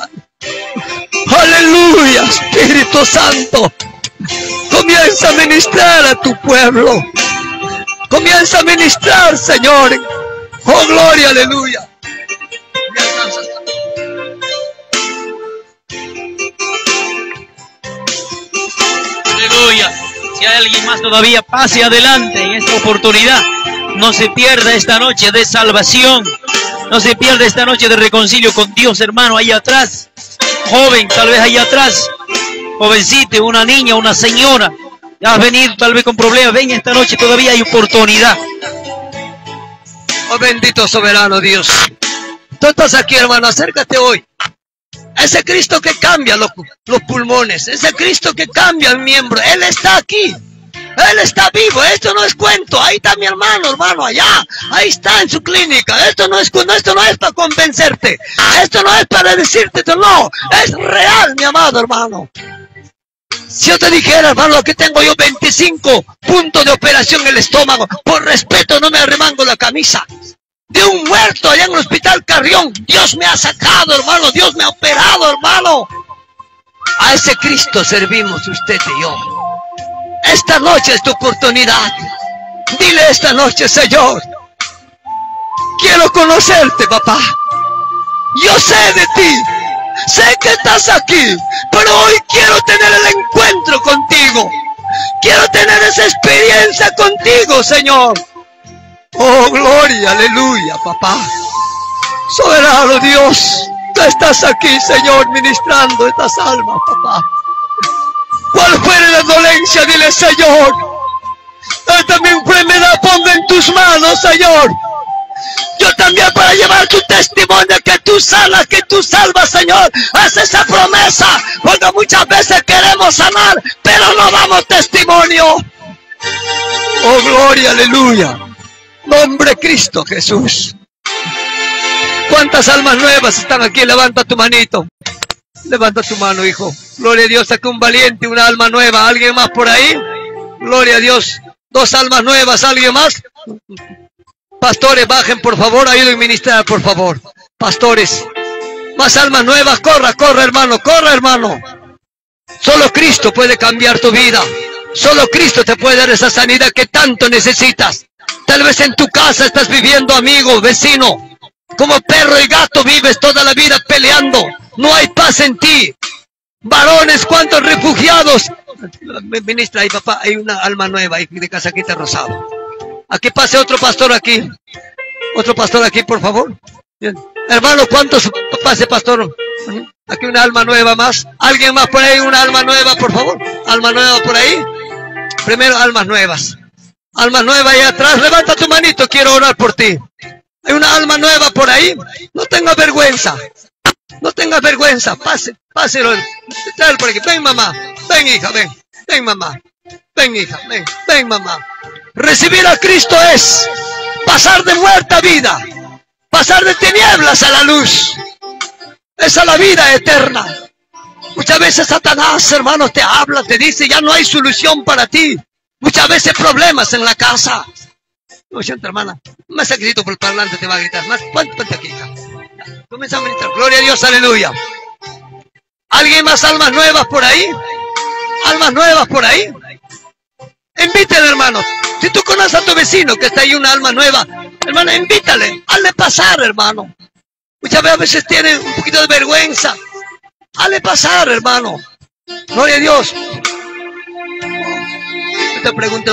aleluya, Espíritu Santo, comienza a ministrar a tu pueblo, comienza a ministrar, Señor. Oh, gloria, aleluya. Aleluya. Si hay alguien más todavía, pase adelante en esta oportunidad. No se pierda esta noche de salvación. No se pierda esta noche de reconcilio con Dios, hermano. Ahí atrás, joven, tal vez ahí atrás, jovencito, una niña, una señora, ya has venido tal vez con problemas. Ven esta noche, todavía hay oportunidad. Oh, bendito soberano Dios. Tú estás aquí, hermano, acércate hoy. Ese Cristo que cambia los pulmones, ese Cristo que cambia el miembro, Él está aquí, Él está vivo. Esto no es cuento. Ahí está mi hermano, allá, ahí está en su clínica. Esto no es para convencerte, esto no es para decirte, no, es real, mi amado hermano. Si yo te dijera, hermano, aquí tengo yo 25 puntos de operación en el estómago, por respeto no me arremango la camisa. De un muerto allá en el hospital Carrión, Dios me ha sacado, hermano, Dios me ha operado, hermano. A ese Cristo servimos usted y yo. Esta noche es tu oportunidad. Dile esta noche, Señor, quiero conocerte, papá. Yo sé de ti, sé que estás aquí, pero hoy quiero tener el encuentro contigo. Quiero tener esa experiencia contigo, Señor. Oh, gloria, aleluya, papá. Soberano Dios, tú estás aquí, Señor, ministrando estas almas, papá. ¿Cuál fuera la dolencia? Dile, Señor, esta mi enfermedad pongo en tus manos, Señor. Yo también para llevar tu testimonio, que tú sanas, que tú salvas, Señor. Haz esa promesa, porque muchas veces queremos sanar, pero no damos testimonio. Oh, gloria, aleluya. Nombre Cristo Jesús. ¿Cuántas almas nuevas están aquí? Levanta tu manito. Levanta tu mano, hijo. Gloria a Dios, saca un valiente, una alma nueva. ¿Alguien más por ahí? Gloria a Dios. 2 almas nuevas, ¿alguien más? Pastores, bajen por favor, ayuden a ministrar por favor. Pastores, más almas nuevas, corra, hermano, corra, hermano. Solo Cristo puede cambiar tu vida. Solo Cristo te puede dar esa sanidad que tanto necesitas. Tal vez en tu casa estás viviendo, amigo, vecino, como perro y gato vives toda la vida peleando. No hay paz en ti. Varones, ¿cuántos refugiados? Ministra ahí, papá, hay una alma nueva ahí de casaquita rosado. Aquí pase otro pastor aquí. Otro pastor aquí, por favor. Bien. Hermano, ¿cuántos pase, pastor? Aquí una alma nueva más. ¿Alguien más por ahí? Una alma nueva, por favor. Alma nueva por ahí. Primero, almas nuevas. Almas nuevas ahí atrás. Levanta tu manito, quiero orar por ti. Hay una alma nueva por ahí. No tengas vergüenza. No tengas vergüenza. Páselo. Tráelo por aquí. Ven, mamá. Ven, hija, ven. Ven, mamá. Ven, hija, ven. Ven, mamá. Recibir a Cristo es pasar de muerte a vida. Pasar de tinieblas a la luz. Esa es la vida eterna. Muchas veces Satanás, hermanos, te habla, te dice, ya no hay solución para ti. Muchas veces problemas en la casa. Lo siento, hermana. Más sacrificio por el parlante te va a gritar. Más, ponte aquí, hija. Comienza a ministrar. Gloria a Dios, aleluya. ¿Alguien más almas nuevas por ahí? ¿Almas nuevas por ahí? Invítale, hermano. Si tú conoces a tu vecino que está ahí una alma nueva, hermano, invítale. Hazle pasar, hermano. Muchas veces tiene un poquito de vergüenza. Hazle pasar, hermano. Gloria a Dios. Yo te pregunto.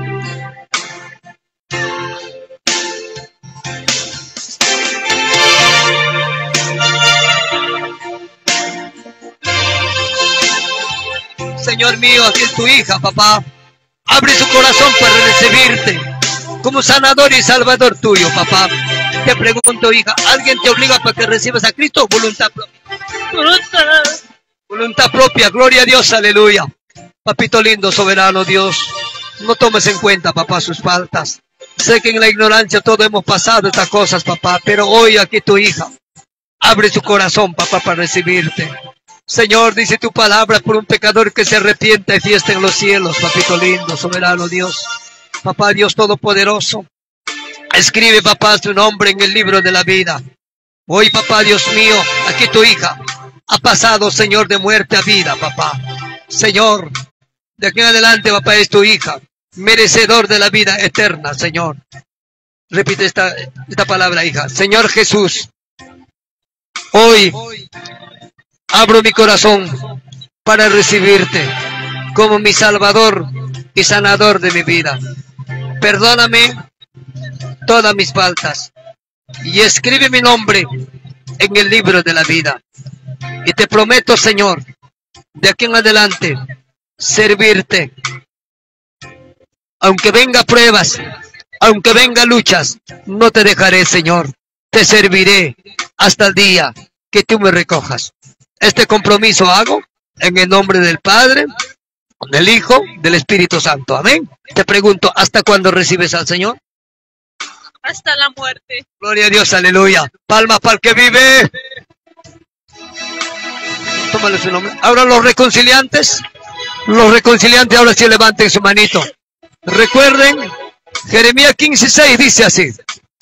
Señor mío, aquí es tu hija, papá. Abre su corazón para recibirte como sanador y salvador tuyo, papá. Te pregunto, hija, ¿alguien te obliga para que recibas a Cristo o voluntad propia? Voluntad propia, gloria a Dios, aleluya. Papito lindo, soberano Dios, no tomes en cuenta, papá, sus faltas. Sé que en la ignorancia todos hemos pasado estas cosas, papá, pero hoy aquí tu hija abre su corazón, papá, para recibirte. Señor, dice tu palabra, por un pecador que se arrepienta y fiesta en los cielos, papito lindo, soberano Dios. Papá Dios Todopoderoso, escribe, papá, su nombre en el libro de la vida. Hoy, papá Dios mío, aquí tu hija ha pasado, Señor, de muerte a vida, papá. Señor, de aquí en adelante, papá, es tu hija, merecedor de la vida eterna, Señor. Repite esta palabra, hija. Señor Jesús, hoy abro mi corazón para recibirte como mi Salvador y sanador de mi vida. Perdóname todas mis faltas y escribe mi nombre en el libro de la vida. Y te prometo, Señor, de aquí en adelante, servirte. Aunque venga pruebas, aunque venga luchas, no te dejaré, Señor. Te serviré hasta el día que tú me recojas. Este compromiso hago en el nombre del Padre, del Hijo, del Espíritu Santo. Amén. Te pregunto, ¿hasta cuándo recibes al Señor? Hasta la muerte. Gloria a Dios, aleluya. Palmas para el que vive. Tómale su nombre. Ahora los reconciliantes ahora sí levanten su manito. Recuerden, Jeremías 15:6 dice así.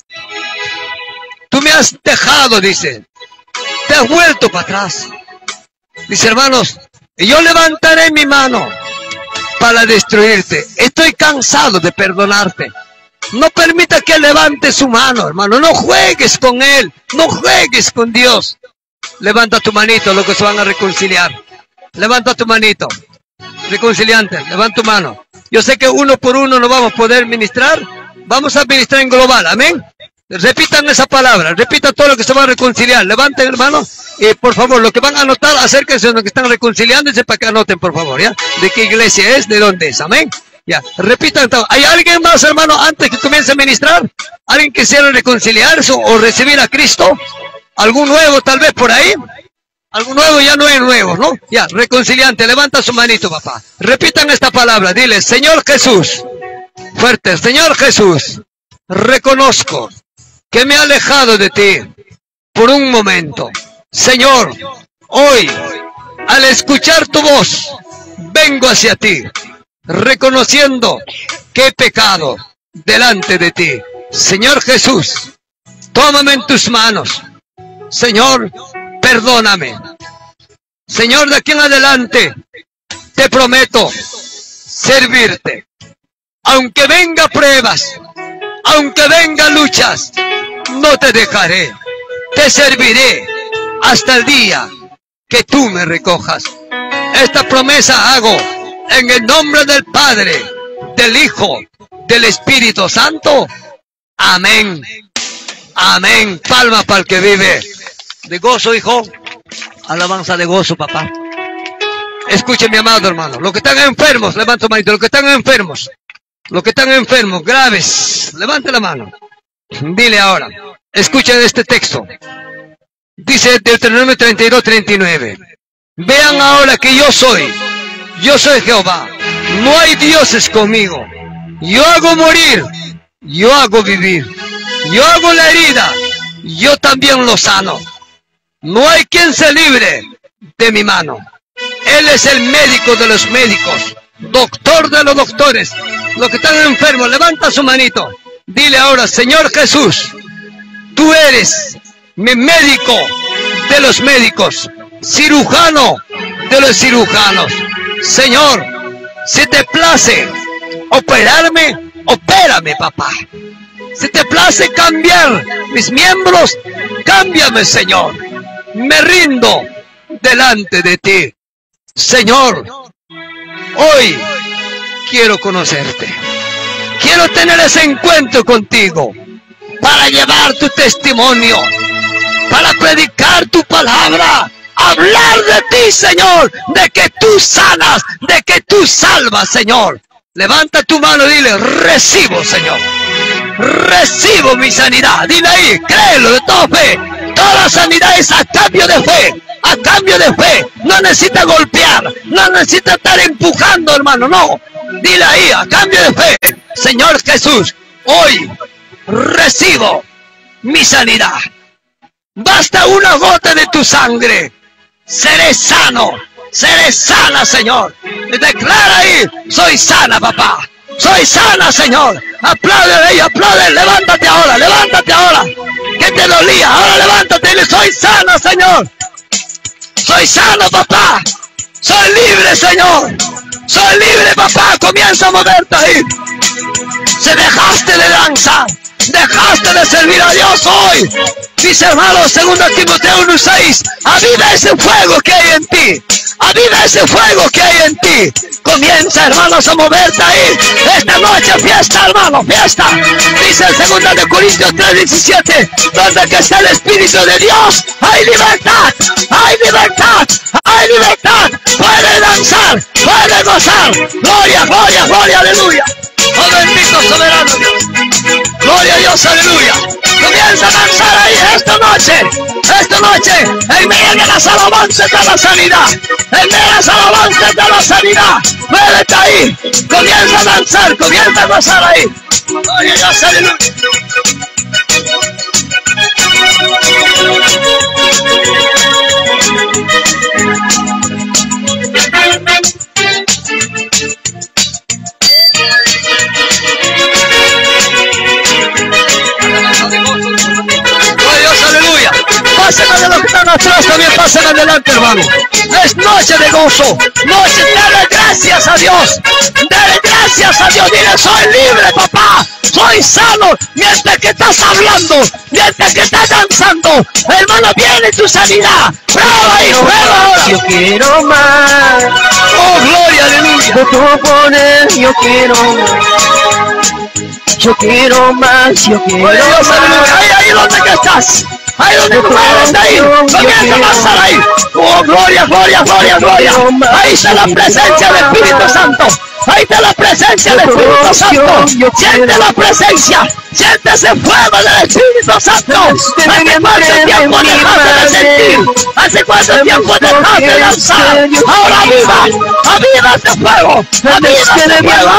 Tú me has dejado, dice. Te has vuelto para atrás. Dice, hermanos, y yo levantaré mi mano para destruirte. Estoy cansado de perdonarte. No permita que levante su mano, hermano. No juegues con él. No juegues con Dios. Levanta tu manito, los que se van a reconciliar. Levanta tu manito. Reconciliante, levanta tu mano. Yo sé que uno por uno no vamos a poder ministrar. Vamos a ministrar en global. Amén. Repitan esa palabra, repitan todo lo que se va a reconciliar. Levanten, hermano, y por favor, lo que van a anotar, acérquense a los que están reconciliándose para que anoten, por favor, ¿ya? De qué iglesia es, de dónde es, amén. Ya, repitan. ¿Hay alguien más, hermano, antes que comience a ministrar? ¿Alguien que quiera reconciliarse o recibir a Cristo? ¿Algún nuevo tal vez por ahí? ¿Algún nuevo? Ya no es nuevo, ¿no? Ya, reconciliante, levanta su manito, papá. Repitan esta palabra, dile, Señor Jesús, fuerte, Señor Jesús, reconozco que me he alejado de ti por un momento. Señor, hoy, al escuchar tu voz, vengo hacia ti, reconociendo que he pecado delante de ti. Señor Jesús, tómame en tus manos. Señor, perdóname. Señor, de aquí en adelante, te prometo servirte. Aunque venga pruebas, aunque venga luchas, no te dejaré, te serviré hasta el día que tú me recojas. Esta promesa hago en el nombre del Padre, del Hijo, del Espíritu Santo. Amén. Amén. Palma para el que vive. De gozo, hijo. Alabanza de gozo, papá. Escuche, mi amado hermano. Los que están enfermos, levanta tu manito. Los que están enfermos. Los que están enfermos, graves, levante la mano. Dile ahora. Escuchen este texto. Dice Deuteronomio 32:39. Vean ahora que yo soy Jehová. No hay dioses conmigo. Yo hago morir, yo hago vivir. Yo hago la herida, yo también lo sano. No hay quien se libre de mi mano. Él es el médico de los médicos, doctor de los doctores. Los que están enfermos, levanta su manito. Dile ahora, Señor Jesús, tú eres mi médico de los médicos, cirujano de los cirujanos. Señor, si te place operarme, opérame, papá. Si te place cambiar mis miembros, cámbiame, Señor. Me rindo delante de ti. Señor, hoy quiero conocerte. Quiero tener ese encuentro contigo para llevar tu testimonio, para predicar tu palabra, hablar de ti, Señor, de que tú sanas, de que tú salvas, Señor. Levanta tu mano y dile, recibo, Señor. Recibo mi sanidad. Dile ahí, créelo de toda fe. Toda sanidad es a cambio de fe. A cambio de fe. No necesita golpear. No necesita estar empujando, hermano. No. Dile ahí, a cambio de fe. Señor Jesús, hoy recibo mi sanidad. Basta una gota de tu sangre. Seré sano. Seré sana, Señor. Y declara ahí, soy sana, papá. Soy sana, Señor. Apláudele y aplaude. Levántate ahora, levántate ahora. Que te dolía. Ahora levántate y dile, soy sana, Señor. Soy sano, papá. Soy libre, Señor. Soy libre, papá. Comienza a moverte ahí. Se dejaste de danzar. Dejaste de servir a Dios hoy. Dice, hermano, 2 Timoteo 1:6. Aviva ese fuego que hay en ti. Aviva ese fuego que hay en ti. Comienza, hermanos, a moverte ahí. Esta noche fiesta, hermano, fiesta. Dice en 2 Corintios 3:17. Donde que está el Espíritu de Dios, hay libertad. Hay libertad. Hay libertad. Puede danzar. Puede gozar. Gloria, gloria, gloria, aleluya. Oh, bendito soberano Dios. Gloria a Dios, aleluya. Comienza a danzar ahí esta noche, en medio de las alabanzas de la sanidad, en medio de las alabanzas de la sanidad, muévete ahí, comienza a danzar, comienza a gozar ahí. Gloria a Dios, aleluya. Pasen de los que están atrás, también pasen adelante, hermano. Es noche de gozo, noche, dale gracias a Dios. Dale gracias a Dios, dile, soy libre, papá. Soy sano. Mientras que estás hablando, mientras que estás danzando, hermano, viene tu sanidad. Prueba ahí, prueba ahora. Yo quiero más. Oh, gloria, aleluya. De tu poder, yo quiero más. Yo quiero más, yo quiero Gloria a Dios, aleluya. más. Ahí donde que estás. Ahí donde tú eres, ahí. Comienza a pasar ahí. Oh, gloria, gloria, gloria, gloria. Ahí está la presencia del Espíritu Santo. Ahí está la presencia del Espíritu Santo. Siente la presencia. Siente ese fuego del Espíritu Santo. ¿Hace cuánto tiempo dejaste de sentir? ¿Hace cuánto tiempo dejaste de danzar? Ahora aviva. Aviva este fuego. Aviva este fuego.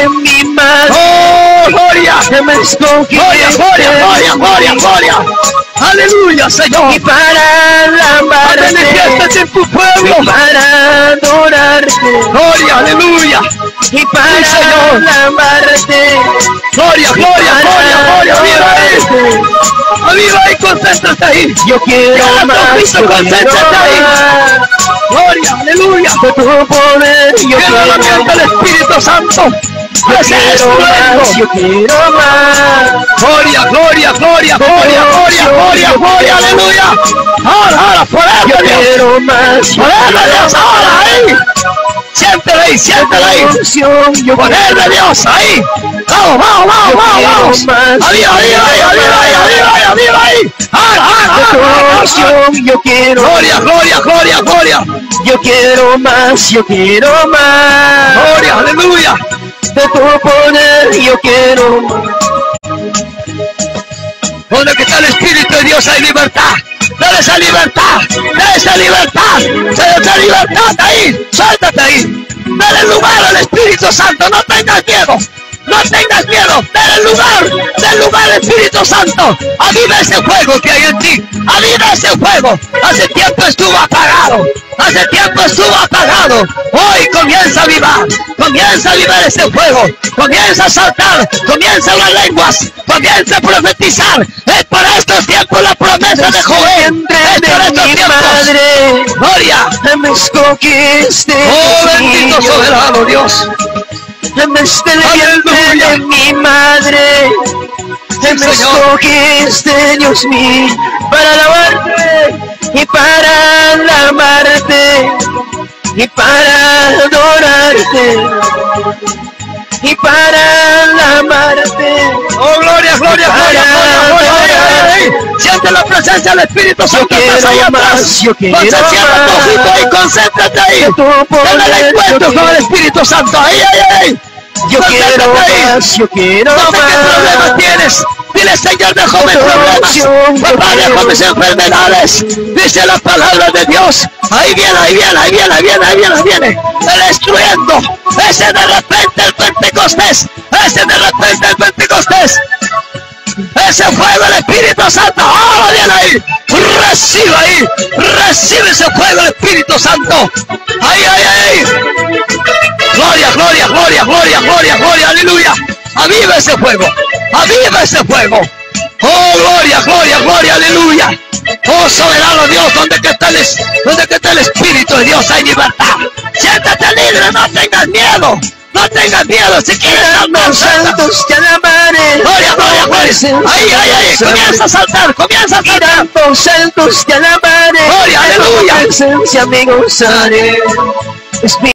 Oh, gloria. Gloria, gloria, gloria, gloria, gloria. Aleluya, Señor. Y para alabarte, manifiéstate en tu pueblo. y para adorarte, Gloria, aleluya. y para Sí, Señor. alabarte, Gloria, gloria, gloria, gloria. Aviva ahí. Aviva ahí, concéntrate ahí. yo quiero Ya, más, Cristo, yo concéntrate quiero ahí. más. Gloria, aleluya. De tu poder, yo Que quiero lo miente el más. Espíritu Santo. Yo Ese es quiero más, yo nuestro. quiero más. Gloria, gloria, gloria, gloria, gloria, gloria, gloria, aleluya. Ahora, poder Yo de Dios. quiero más, yo Poder de Dios, ahora ahí. Siéntelo ahí, siéntelo ahí. unción, yo Poder de Dios, ahí. Vamos, vamos, vamos, vamos, vamos. Arriba, arriba, arriba, arriba, arriba, arriba, ahí. Yo quiero, Gloria, gloria, gloria, gloria. yo quiero más, yo quiero más. Gloria, aleluya. De tu poder, yo quiero más. Donde que está el Espíritu de Dios hay libertad. Dale esa libertad. Dale esa libertad. Dale esa libertad ahí. Suéltate ahí. Dale lugar al Espíritu Santo. No tengas miedo. No tengas miedo. Dale lugar al Espíritu Santo. Aviva ese fuego que hay en ti. Aviva ese fuego. Hace tiempo estuvo apagado. Hace tiempo estuvo apagado. Hoy comienza a avivar. Comienza a avivar ese fuego. Comienza a saltar. Comienza a hablar lenguas. Comienza a profetizar. Es para estos tiempos la promesa de Joel. Es para estos tiempos. Gloria. Me escogiste. Oh, bendito soberano Dios. Desde el vientre de mi madre, me escogiste, Dios mío, para alabarte y para amarte y para adorarte y para amarte. Oh, gloria, gloria, gloria, gloria, gloria. Siente la presencia del Espíritu Santo. Quiero más, yo quiero Cierra tu ojito ahí, concéntrate ahí. Ten el encuentro con el Espíritu Santo. Ahí, ahí, ahí. Yo quiero más, yo quiero más. No sé qué problemas tienes. Dile, Señor, dejo mis problemas. Papá, dejo mis enfermedades. Dice la palabra de Dios. Ahí viene, ahí viene, ahí viene, ahí viene, ahí viene, ahí viene. El estruendo. Ese de repente el Pentecostés. Ese de repente el Pentecostés. Ese fuego del Espíritu Santo. Ahora viene ahí. Recibe ahí. Recibe ese fuego del Espíritu Santo. Ahí, ahí, ahí. Gloria, gloria, gloria, gloria, gloria, gloria, aleluya. Aviva ese fuego. Aviva ese fuego. Oh, gloria, gloria, gloria, aleluya. Oh, soberano Dios, donde que está el Espíritu de Dios hay libertad. Siéntate libre, no tengas miedo. No tengas miedo, si quieres saltar, santos te alabaré. Gloria, gloria, gloria. Ahí, ahí, ahí, comienza a saltar, comienza a saltar. Tantos santos te alabaré. Gloria, aleluya. En tu presencia me gozaré.